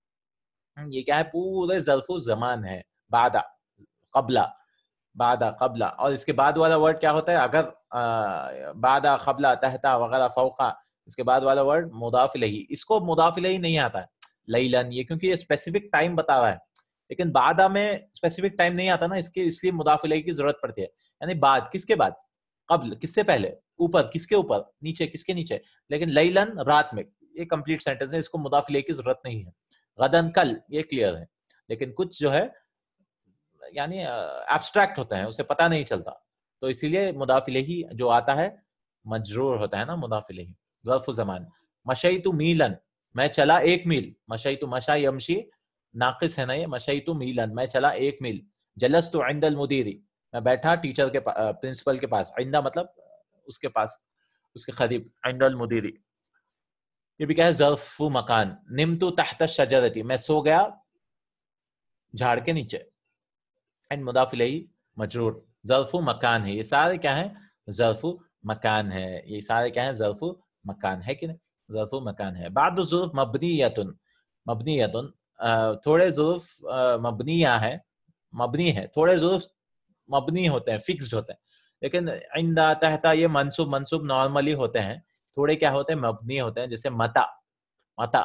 یہ کیا ہے؟ پورے ظرف زمان ہے، بعد، قبل، بعد، قبل. اور اس کے بعد والا ورڈ کیا ہوتا ہے؟ اگر بعد، قبل، تحت وغیرہ، فوق، اس کے بعد والا ورڈ مضاف الیہ، اس کو مضاف الیہ نہیں آتا ہے لیلاً، یہ کیونکہ یہ اسپیسیفک ٹائم بتا رہا ہے. لیکن بعد میں اسپیسیفک ٹائم نہیں آتا نا، اس کے اس لیے مضاف الیہ کی ضرورت پڑتی ہے. یعنی بعد کس کے بعد؟ قبل کس سے پہلے؟ اوپر کس کے اوپر؟ نیچے کس کے نیچے؟ لیکن لیلاً رات میں، یہ کمپلیٹ سینٹنس ہے، اس کو مضاف الیہ کی ضرورت نہیں ہے. غداً کل، یہ کلیئر ہے. لیکن کچھ جو ہے یعنی ایبسٹریکٹ ہوتا ہے، اسے پتہ نہیں چلتا، تو اسی لیے مضاف الیہ جو آتا ہے مجرور ہوتا ہے نا، مضاف الیہ. ظرف زمان، مشیت میلاً، میں چلا ایک میل. مشیت، مشی یمشی، ناقص ہے نا یہ، مشیت میلاً، میں چلا ایک میل. جلست عند المدیر، میں بیٹھا ٹیچر کے پرنسپل کے پاس. عند مطلب اس کے پاس، اس کے قریب. عند المدیر، یہ بھی کیا ہے؟ ظرف مکان. نمت تحت الشجرۃ، میں سو گیا جھاڑ کے نیچے. اینڈ مضاف الیہ مجرور، ظرف مکان ہے. یہ سارے کیا ہیں؟ ظرف مکان ہے. یہ سارے کیا ہیں؟ ظرف مکان ہے کہ نہیں؟ ظرف مکان ہے. بعض الظروف مبنیۃ، مبنیۃ، تھوڑے ظروف مبنیہ ہے، مبنی ہے. تھوڑے ظروف مبنی ہوتے ہیں، فکسڈ ہوتے ہیں. لیکن عند، تحت یہ منصوب، منصوب نارملی ہوتے ہیں. تھوڑے کیا ہوتے ہیں؟ مبنی ہوتے ہیں. جیسے متا، متا،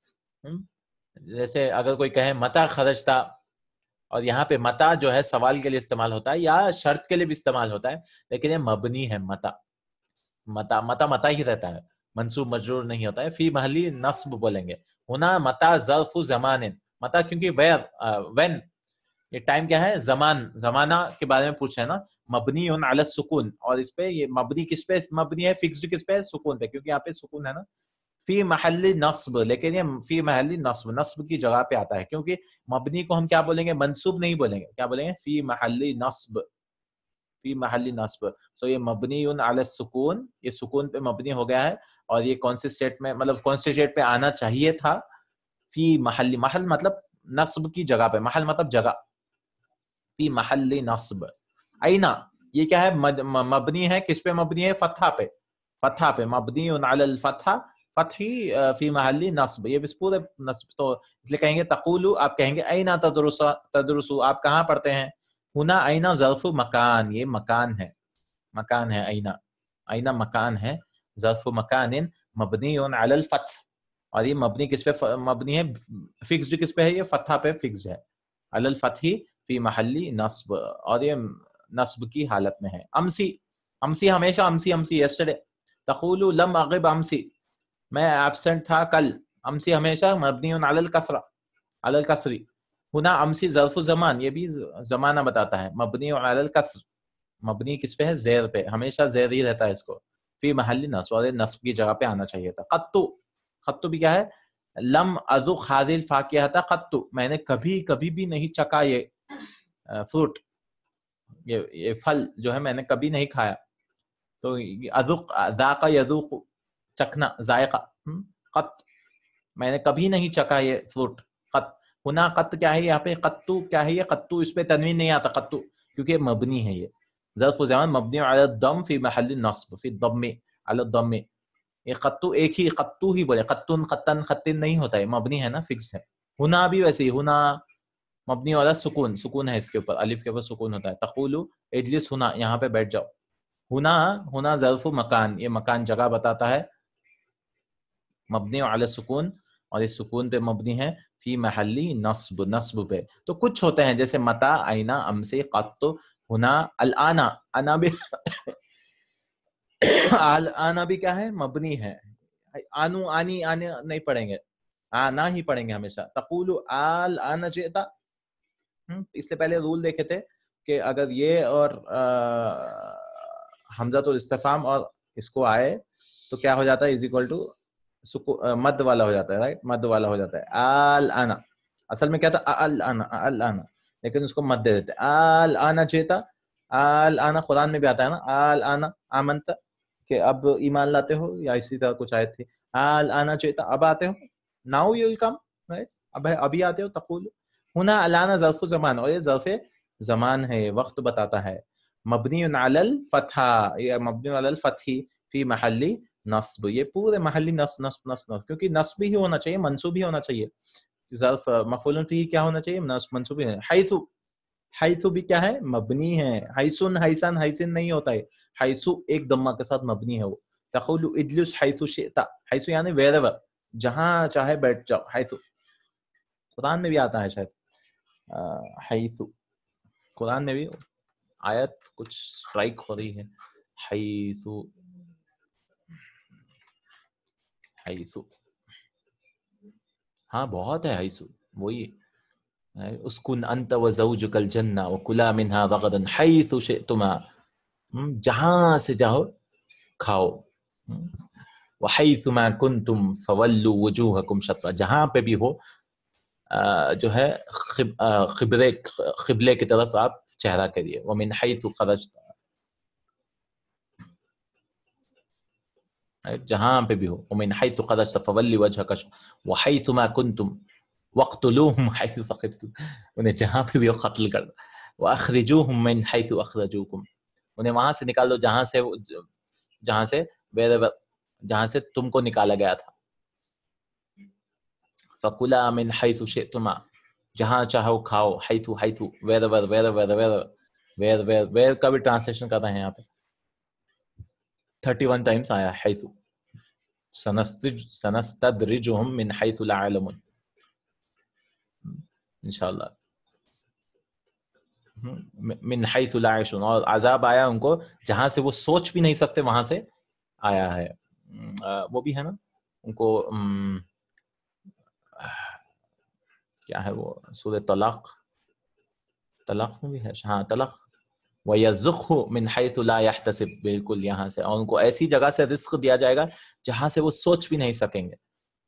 جیسے اگر کوئی کہے متا خرجتا، اور یہاں پہ متا جو ہے سوال کے لیے استعمال ہوتا ہے یا شرط کے لیے بھی استعمال ہوتا ہے، لیکن یہ مبنی ہے. متا، متا، متا متا ہی رہتا ہے، منصوب مجرور نہیں ہوتا ہے. فی محلی نصب بولیں گے. ہونا متا ظرف زمان، متا کیونکہ ویر، وین، یہ ٹائم کیا ہے؟ زمان، زمانہ کے بارے میں پوچھا ہے نا. مبنی علی السکون، اور اس پہ یہ مبنی کس پہ مبنی ہے؟ فکسڈ کس پہ؟ سکون پہ، کیونکہ یہاں پہ سکون ہے نا. فی محل نصب، لیکن یہ فی محل نصب، نصب کی جگہ پہ آتا ہے، کیونکہ مبنی کو ہم کیا بولیں گے؟ منصوب نہیں بولیں گے. کیا بولیں گے؟ فی محل نصب، فی محل نصب. سو یہ مبنی علی السکون، یہ سکون پہ مبنی ہو گیا ہے. اور یہ کون سے اسٹیٹ میں، مطلب کون سے اسٹیٹ پہ آنا چاہیے تھا؟ فی محل، محل مطلب نصب کی جگہ پہ، محل مطلب جگہ. فی محل نصب. اینا یہ کیا ہے؟ مبنی ہے، کس پہ مبنی ہے؟ فتحہ پہ. فتحہ پہ مبنی علی الفتحہ فتحی فی محل نصب. یہ بس پورے نصب تو اس لیے کہیں گے تقولو، آپ کہیں گے اینا تدرس تدرسو، آپ کہاں پڑھتے ہیں. ہونا اینا ظرف مکان، یہ مکان ہے، مکان ہے اینا. اینا مکان ہے، ظرف مکان مبنی علی الفتح. اور یہ مبنی کس پہ مبنی ہے؟ فکسڈ کس پہ ہے؟ یہ فتحہ پہ فکسڈ ہے. علی الفتح فی محلی نصب، اور یہ نصب کی حالت میں ہے. امسی، امسی ہمیشہ امسی امسی یسٹرڈے. تقول لم اغب امسی، میں ایبسنٹ تھا کل. امسی ہمیشہ مبنی علی الکسرہ، علی الکسری. ہونا امسی ظرف زمان، یہ بھی زمانہ بتاتا ہے، مبنی علی الکسر. مبنی کس پہ ہے؟ زیر پہ، ہمیشہ زیر ہی رہتا ہے اس کو. فی محل نصب، اور نصب کی جگہ پہ آنا چاہیے تھا. قطو، قطو بھی کیا ہے؟ لم اذق هذه الفاکہۃ قط، میں نے کبھی کبھی بھی نہیں چکا یہ فروٹ، یہ یہ پھل جو ہے میں نے کبھی نہیں کھایا. تو اذق، ذاق یذوق، چکھنا، ذائقہ. قط، میں نے کبھی نہیں چکا یہ فروٹ. قط، ہونا قط کیا ہے یہاں پہ؟ قطو کیا ہے یہ؟ قطو اس پہ تنوین نہیں آتا قطو، کیونکہ مبنی ہے. یہ ظرف زمان مبنی علی الضم فی محل نصب، فی الضم علی الضم. یہ قطو ایک ہی قطو ہی بولے، قطن قطن قطن نہیں ہوتا ہے، مبنی ہے نا، فکس ہے. ہونا بھی ویسے ہی، ہونا مبنی والا سکون، سکون ہے اس کے اوپر، الف کے اوپر سکون ہوتا ہے. تقولو اجلس ہونا، یہاں پہ بیٹھ جاؤ. ہونا، ہونا ظرف مکان، یہ مکان جگہ بتاتا ہے، مبنی علی سکون، اور اس سکون پہ مبنی ہے فی محلی نصب، نصب پہ. تو کچھ ہوتے ہیں جیسے متا، اینا، امسی، قط، ہونا. الانا، انا بھی آنا بھی کیا ہے؟ مبنی ہے. آنو، آنی، آنے نہیں پڑھیں گے، آنا ہی پڑھیں گے ہمیشہ. تقولو آل آنا جئتا. اس سے پہلے رول دیکھے تھے کہ اگر یہ اور حمزۃ الاستفہام اور اس کو آئے تو کیا ہو جاتا ہے؟ از اکول ٹو مد والا ہو جاتا ہے، رائٹ، مد والا ہو جاتا ہے. آل آنا، اصل میں کیا تھا؟ ال آنا، ال آنا، لیکن اس کو مد دے دیتے. آل آنا جئتا، آل آنا قرآن میں بھی آتا ہے نا، آل آنا آمنت، کہ اب ایمان لاتے ہو، یا اسی طرح کچھ آیت تھی. آل آنا چاہتا، اب آتے ہو. ناؤ یو ول کم، اب ابھی آتے ہو. تقول ہونا الانا ظرف زمان، اور یہ ظرف زمان ہے، وقت بتاتا ہے. مبنی علی الفتح، یہ مبنی علی الفتح فی محلی نصب. یہ پورے محلی نصب نصب نصب، کیونکہ نصب ہی ہونا چاہیے، منصوب ہی ہونا چاہیے. ظرف مفعول فیہ کیا ہونا چاہیے؟ منصوب ہی. حیث، حیث بھی کیا ہے؟ مبنی ہے. حیثن، حیثن، حیثن نہیں ہوتا ہے، حیثو ایک ضمہ کے ساتھ مبنی ہے وہ. تقول اجلس حیث شئت، حیث یعنی ویئر ایور، جہاں چاہے بیٹھ جاؤ. حیث قرآن میں بھی آتا ہے شاید، حیث قرآن میں بھی آیت کچھ اسٹرائک ہو رہی ہے. حیث، حیث، ہاں بہت ہے حیث. وہی اسکن انت وزوجک الجنہ وکلا منہا رغدا حیث شئتما، جہاں سے چاہو کھاؤ. وحیث ما کنتم فولوا وجوہکم شطرہ، جہاں پہ بھی ہو جو ہے قبلے قبلے کی طرف آپ چہرہ کریے. ومن حیث خرجت، جہاں پہ بھی ہو. ومن حیث خرجت فولی وجہک شطرہ وحیث ما کنتم وقتلوہم حیث ثقفتم، انہیں جہاں پہ بھی ہو قتل کر دو. واخرجوہم من حیث اخرجوکم، انہیں وہاں سے نکال دو جہاں سے جہاں سے جہاں سے تم کو نکالا گیا تھا. فَكُلَا مِنْ حَيْثُ شِئْتُمَا، جہاں چاہو کھاؤ. حیث، حیث، ویر ویر ویر ویر ویر ویر ویر ویر کا بھی ٹرانسلیشن کر رہے ہیں یہاں پہ تھرٹی ون ٹائمس آیا حیث. سنستدرجهم من حیث لا يعلمون، انشاءاللہ. من حیث لا يشعرون، اور عذاب آیا ان کو جہاں سے وہ سوچ بھی نہیں سکتے، وہاں سے آیا ہے. وہ بھی ہے نا ان کو، کیا ہے وہ سورہ طلاق، طلاق میں بھی ہے، ہاں طلاق. وَيَرْزُقْهُ مِنْ حَيْثُ لَا يَحْتَسِبُ، بالکل یہاں سے، اور ان کو ایسی جگہ سے رزق دیا جائے گا جہاں سے وہ سوچ بھی نہیں سکیں گے.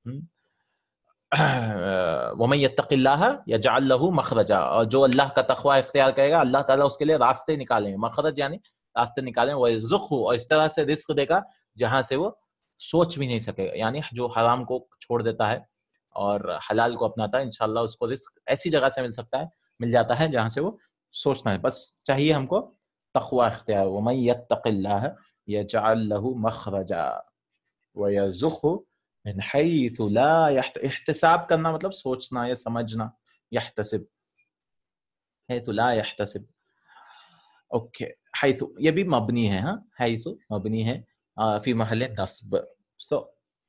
وَمَن يَتَّقِ اللَّهَ يَجْعَلْ لَهُ مَخْرَجًا، اور جو اللہ کا تقوی اختیار کرے گا اللہ تعالیٰ اس کے لیے راستے نکالیں گے. مخرج یعنی راستے نکالیں. وَيَرْزُقْهُ، اور اس طرح سے رزق دے گا جہاں سے وہ سوچ بھی نہیں سکے گا، یعنی جو حرام کو چھوڑ دیتا ہے اور حلال کو اپناتا ہے، انشاءاللہ اس کو رزق ایسی جگہ سے مل سکتا ہے، مل جاتا ہے جہاں سے وہ सोचना है, बस चाहिए हमको तक़वा इख्तियार। वमन यत्तक़िल्लाह यजअल लहू मख़रजा वयरज़ुक़हु मिन हैथु ला यहत, इहतिसाब करना मतलब सोचना या समझना, यहतसिब, हैथु ला यहतसिब। ओके, हैथु ये भी मबनी है, हाँ, हैथु मबनी है फी महल नस्ब। सो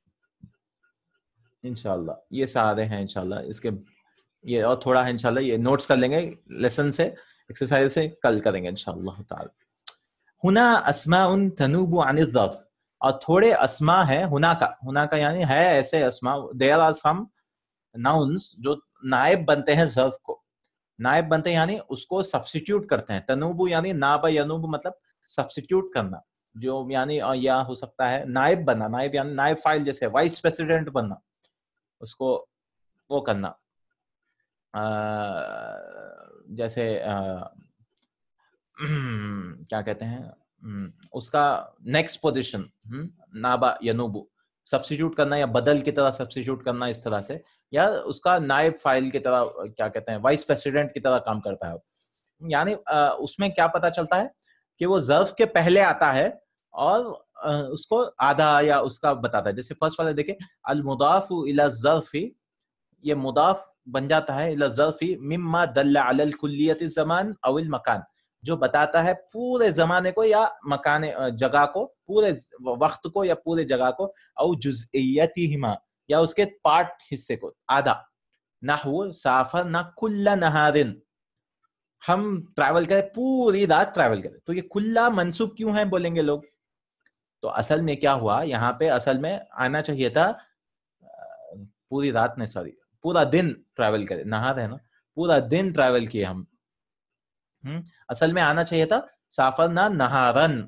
इंशाल्लाह ये सारे हैं इंशाल्लाह, इसके ये और थोड़ा है इंशाल्लाह, ये नोट्स कर लेंगे लेसन से, एक्सरसाइज से, कल करेंगे इंशाल्लाह ताला। हुना अस्माउन तनूबु अनिल ज़र्फ, और थोड़े अस्मा है हुना का, हुना का यानी है ऐसे अस्मा, देयर आर सम नाउन्स जो नायब बनते हैं ज़र्फ को, नायब बनते हैं यानी उसको सब्स्टिट्यूट करते हैं। तनूबु यानी नाबा यनूबु मतलब सब्स्टिट्यूट करना, जो यानी या हो सकता है नायब बनना, नायब यानी नायब फाइल, जैसे वाइस प्रेसिडेंट बनना, उसको वो करना, आ, जैसे आ, क्या कहते हैं उसका नेक्स्ट पोजीशन, नाबा यनूबु सब्स्टिट्यूट करना या बदल की तरह सब्स्टिट्यूट करना इस तरह से, या उसका नायब फाइल की तरह, क्या कहते हैं, वाइस प्रेसिडेंट की तरह काम करता है। यानी उसमें क्या पता चलता है कि वो ज़र्फ के पहले आता है और उसको आधा या उसका बताता है। जैसे फर्स्ट वाला देखे, अल मुदाफु इला ज़र्फी, ये मुदाफ बन जाता है इला ज़र्फी मिम्मा दल्ला अलल कुल्लियति ज़मान अविल मकान, जो बताता है पूरे जमाने को या मकान जगह को, पूरे वक्त को या पूरे जगह को, औ जुज़इयतिहिमा या उसके पार्ट हिस्से को, आधा। नहवु साफरना कुल्ला नहारिन, हम ट्रैवल करें, पूरी रात ट्रैवल करें। तो ये कुल्ला मंसूब क्यों है बोलेंगे लोग, तो असल में क्या हुआ यहाँ पे, असल में आना चाहिए था पूरी रात नहीं, सॉरी पूरा दिन ट्रैवल करें, नहार है ना, पूरा दिन ट्रैवल किए हम, हम्म असल में आना चाहिए था साफरना नहारन,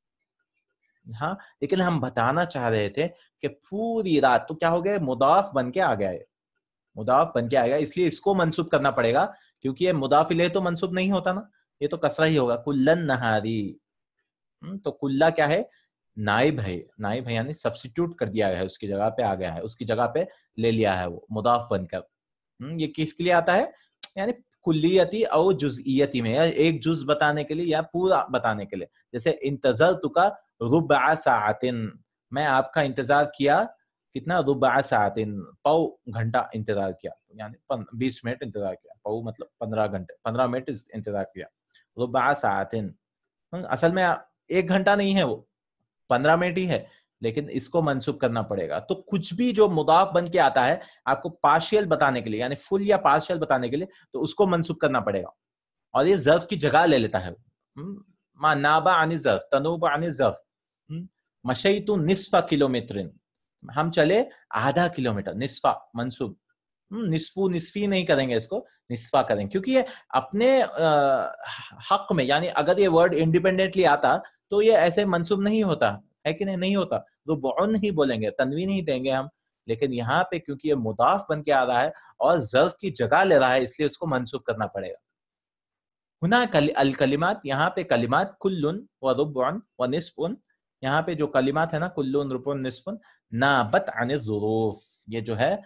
हाँ, लेकिन हम बताना चाह रहे थे कि पूरी रात, तो क्या हो गया, मुदाफ बन के आ गया है, मुदाफ बन के आएगा, इसलिए इसको मंसूब करना पड़ेगा, क्योंकि ये मुदाफ इलैह तो मंसूब नहीं होता ना, ये तो कसरा ही होगा, कुल्लन नहारी। तो कुल्ला क्या है, नाइब है, नाइब है यानी सब्स्टिट्यूट कर दिया गया है, उसकी जगह पे आ गया है, उसकी जगह पे ले लिया है वो मुदाफ बनकर। ये किसके लिए आता है, यानी कुल्लियती और जुज़इयती में, या एक जुज बताने के लिए या पूरा बताने के लिए। जैसे इंतज़रतुका रुबअ साअतिन, मैं आपका इंतजार किया कितना, रुबअ साअतिन, पौ घंटा इंतजार किया, यानी बीस मिनट इंतजार किया, पौ मतलब पंद्रह घंटे, पंद्रह मिनट इंतजार किया, रुबअ साअतिन। असल में एक घंटा नहीं है, वो पंद्रह मिनट ही है, लेकिन इसको मंसूब करना पड़ेगा। तो कुछ भी जो मुदाफ बन के आता है आपको पार्शियल बताने के लिए, यानी फुल या पार्शियल बताने के लिए, तो उसको मंसूब करना पड़ेगा, और ये ज़र्फ की जगह ले लेता है। मा नाबा अनिल ज़र्फ, तनूबा अनिल ज़र्फ। मशैतु निस्फा किलोमीटर, हम चले आधा किलोमीटर, निस्फा मंसूब, निस्फू निस्फी नहीं करेंगे, इसको निस्फा करेंगे, क्योंकि ये अपने हक में, यानी अगर ये वर्ड इंडिपेंडेंटली आता तो ये ऐसे मंसूब नहीं होता है, कि नहीं, नहीं होता, रुबउन ही बोलेंगे, तनवीन ही देंगे हम। लेकिन यहाँ पे क्योंकि ये मुदाफ बन के आ रहा है और ज़र्फ की जगह ले रहा है, इसलिए उसको मंसूब करना पड़ेगा। हुना अल कलिमात, यहाँ पे कलिमात कुल्लुन व रुबउन व निस्फुन, यहाँ पे जो कलिमात है ना, कुल्लुन रुबउन निस्फुन, नाबत अनिल ज़ुरूफ, ये जो है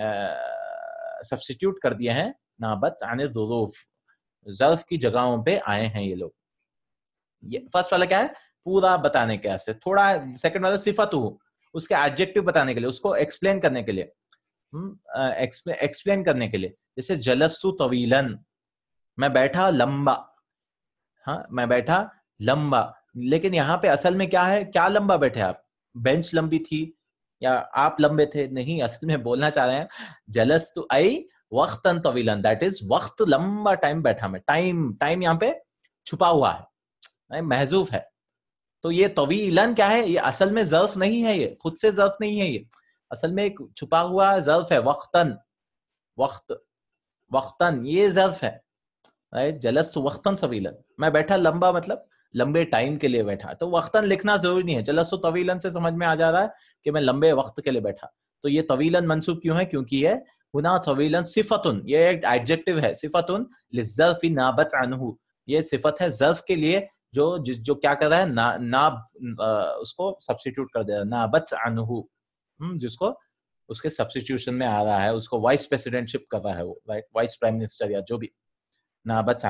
सब्स्टिट्यूट कर दिए हैं, नाबत अनिल ज़ुरूफ, ज़र्फ की जगहों पे आए हैं ये लोग। ये फर्स्ट वाला क्या है, पूरा बताने के वास्ते, थोड़ा सेकंड वाला सिफत हो, उसके एडजेक्टिव बताने के लिए, उसको एक्सप्लेन करने के लिए, एक्सप्लेन करने के लिए। जैसे जलस्तु तवीलन, मैं बैठा लंबा, हाँ मैं बैठा लंबा, लेकिन यहाँ पे असल में क्या है, क्या लंबा बैठे आप, बेंच लंबी थी या आप लंबे थे, नहीं, असल में बोलना चाह रहे हैं जलस्तु आई वक्तन तवीलन, दैट इज वक्त लंबा टाइम बैठा मैं, टाइम टाइम यहाँ पे छुपा हुआ है, महजूफ है। तो ये तवीलन क्या है, ये असल में ज़र्फ नहीं है, ये खुद से ज़र्फ नहीं है, ये असल में एक छुपा हुआ ज़र्फ है, वक्तन, वक्त, वक्तन ये ज़र्फ है, राइट। जलस्तु वक्तन तवीलन, मैं बैठा लंबा मतलब लंबे टाइम के लिए बैठा, तो वक्तन लिखना जरूरी नहीं है, जलस्तु तवीलन से समझ में आ जा रहा है कि मैं लंबे वक्त के लिए बैठा। तो ये तवीलन मंसूब क्यों है, क्योंकि ये हुना तवीलन सिफतुन, ये एक एडजेक्टिव है, सिफतुन लिज़्ज़र्फ़ि नाबत अन्हु, ये सिफत है ज़र्फ के लिए, जो जो क्या कर रहा है, ना ना उसको सब्स्टिट्यूट कर दे रहा है, नाबत अन्हु, जिसको उसके सब्स्टिट्यूशन में आ रहा है, उसको वाइस प्रेसिडेंटशिप कर रहा है वो, राइट, वाइस प्राइम मिनिस्टर या जो भी, नाबत अन्हु।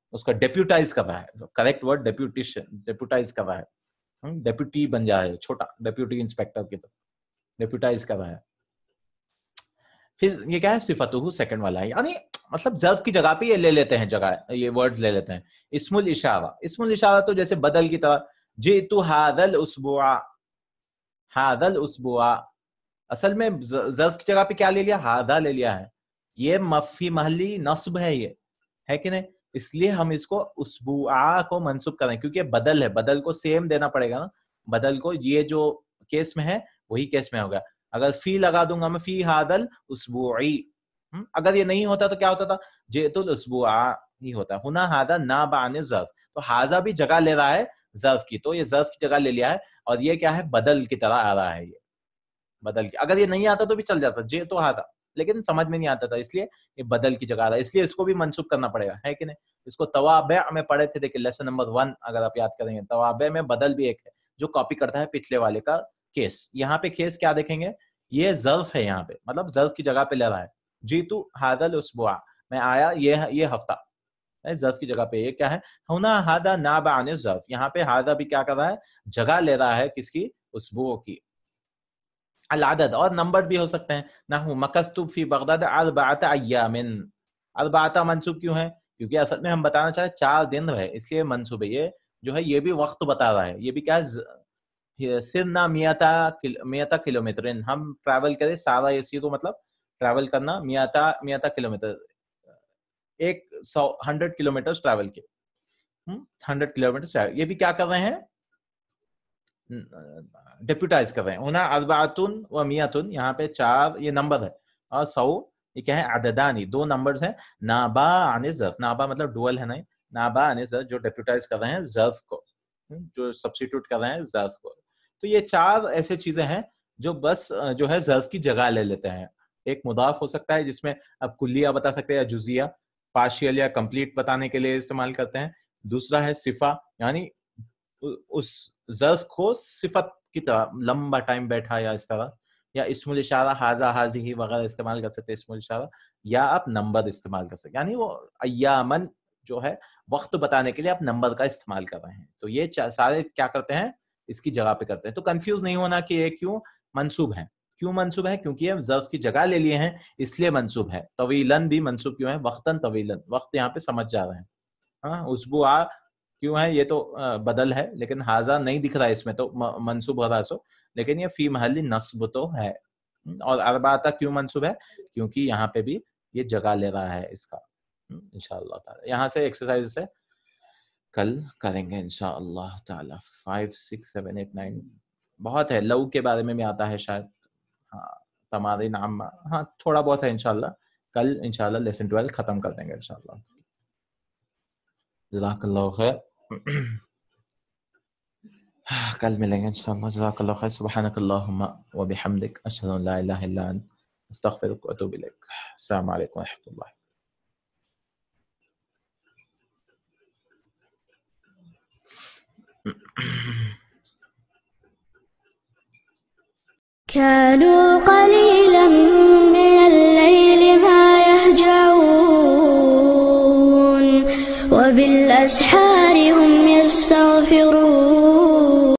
उसका डेप्यूटाइज कर रहा है, करेक्ट वर्ड डेप्यूटेशन, डेप्यूटाइज कर रहा है, डेप्यूटी बन जाए, छोटा डेप्यूटी इंस्पेक्टर की तरह डेप्यूटाइज कर रहा है। फिर ये क्या है, सिफतुहु सेकंड वाला है, यानी मतलब जर्फ की जगह पे ये ले लेते हैं, जगह ये वर्ड ले लेते हैं। इस्मुल इशारा, इस्मुल इशारा तो जैसे बदल की तरह, जीतु हादल उसबुआ, हादल उसबुआ, असल में जर्फ की जगह पे क्या ले लिया, हादा ले लिया है। ये मफी महली नस्ब है, ये है कि नहीं, इसलिए हम इसको उसबुआ को मंसूब करें, क्योंकि बदल है, बदल को सेम देना पड़ेगा ना, बदल को ये जो केस में है वही केस में होगा। अगर फी लगा दूंगा मैं, फी हादल उसबुई, अगर ये नहीं होता तो क्या होता था, जेतुल उसबुआ ही होता। हुना हादा ना बाने जर्फ, तो हाजा भी जगह ले रहा है जर्फ की, तो ये जर्फ की जगह ले लिया है, और ये क्या है, बदल की तरह आ रहा है, ये बदल के। अगर ये नहीं आता तो भी चल जाता, जे तो हादा, लेकिन समझ में नहीं आता था, इसलिए ये बदल की जगह आ रहा है, इसलिए इसको भी मंसूब करना पड़ेगा, है कि नहीं। इसको तवाबे में पढ़े थे, देखिए लेसन नंबर वन, अगर आप याद करेंगे, तवाबे में बदल भी एक है जो कॉपी करता है पिछले वाले का केस। यहाँ पे केस क्या देखेंगे, ये जर्फ है, यहाँ पे मतलब जर्फ की जगह पे ले रहा है। जीतू हादल उसबुआ, मैं आया ये ये हफ्ता, जर्फ की जगह पे ये क्या है, हुना हादा नाबा अन जर्फ, यहाँ पे हादा भी क्या कर रहा है, जगह ले रहा है किसकी, उसबुओ की। अल-अदद, और नंबर भी हो सकते हैं, नहू मकस्तु फी बगदाद अर्बअत अय्यामिन, अर्बअत मंसूब क्यों है, क्योंकि असल में हम बताना चाहे चार दिन रहे, इसलिए मंसूब है। ये जो है ये भी वक्त बता रहा है, ये भी क्या है, सिरना मियाता मियाता किलोमीटर, हम ट्रैवल करें, सारा ये सी तो मतलब ट्रैवल करना, मियाता मियाता किलोमीटर, एक सौ हंड्रेड किलोमीटर ट्रैवल के, हंड्रेड किलोमीटर, ये भी क्या कर रहे हैं, डेप्यूटाइज कर रहे हैं। उना अरबातुन व मियातुन, यहाँ पे चार ये नंबर है, और सौ ये क्या है, अददानी, दो नंबर्स हैं। नाबा आने जर्फ, नाबा मतलब डुअल है, नहीं, नाबा आने जर्फ जो डेप्यूटाइज कर रहे हैं जर्फ को, जो सब्स्टिट्यूट कर रहे हैं जर्फ को। तो ये चार ऐसे चीजें हैं जो बस जो है जर्फ की जगह ले लेते हैं। एक मुदाफ हो सकता है जिसमें अब कुल्लिया बता सकते हैं, या जुजिया, पार्शियल या कंप्लीट बताने के लिए इस्तेमाल करते हैं। दूसरा है सिफा, यानी उस जर्फ को सिफत की तरह लंबा टाइम बैठा या इस तरह, या इस्मुल इशारा हाजा हाजी ही वगैरह इस्तेमाल कर सकते हैं इस्मुल इशारा, या आप नंबर इस्तेमाल कर सकते हैं, यानी वो अय्यामन जो है वक्त बताने के लिए आप नंबर का इस्तेमाल कर रहे हैं। तो ये सारे क्या करते हैं, इसकी जगह पे करते हैं। तो कंफ्यूज नहीं होना कि ये क्यों मंसूब है, क्यों मंसूब है, क्योंकि ये जर्फ की जगह ले लिए हैं इसलिए मंसूब है। तवीलन भी मंसूब क्यों है, वक्तन तवीलन, वक्त यहाँ पे समझ जा रहे हैं। हाँ, उसबुआ क्यों है, ये तो बदल है, लेकिन हाजा नहीं दिख रहा है इसमें, तो मंसूब हो रहा है सो, लेकिन ये फी महली नस्ब तो है। और अरबाता क्यों मंसूब है, क्योंकि यहाँ पे भी ये जगह ले रहा है इसका। इंशाअल्लाह ताला यहाँ से एक्सरसाइज से कल करेंगे इंशाअल्लाह ताला। Five six seven eight nine बहुत है, लव के बारे में भी आता है शायद, हाँ तमारे नाम, हाँ थोड़ा बहुत है। इंशाअल्लाह कल इंशाअल्लाह लेसन ट्वेल्व खत्म कर देंगे इंशाअल्लाह। जज़ाकल्लाहु खैर, कल मिलेंगे इंशाअल्लाह। जज़ाकल्लाहु खैर, सुब्हानकल्लाहुम्मा व बिहम्दिक, अशहदु अन ला इलाहा इल्ला अंत, अस्तगफिरुका व अतूबु इलैक। अस्सलामु अलैकुम व रहमतुल्लाह। كانوا قليلا من الليل ما يهجعون وبالأسحار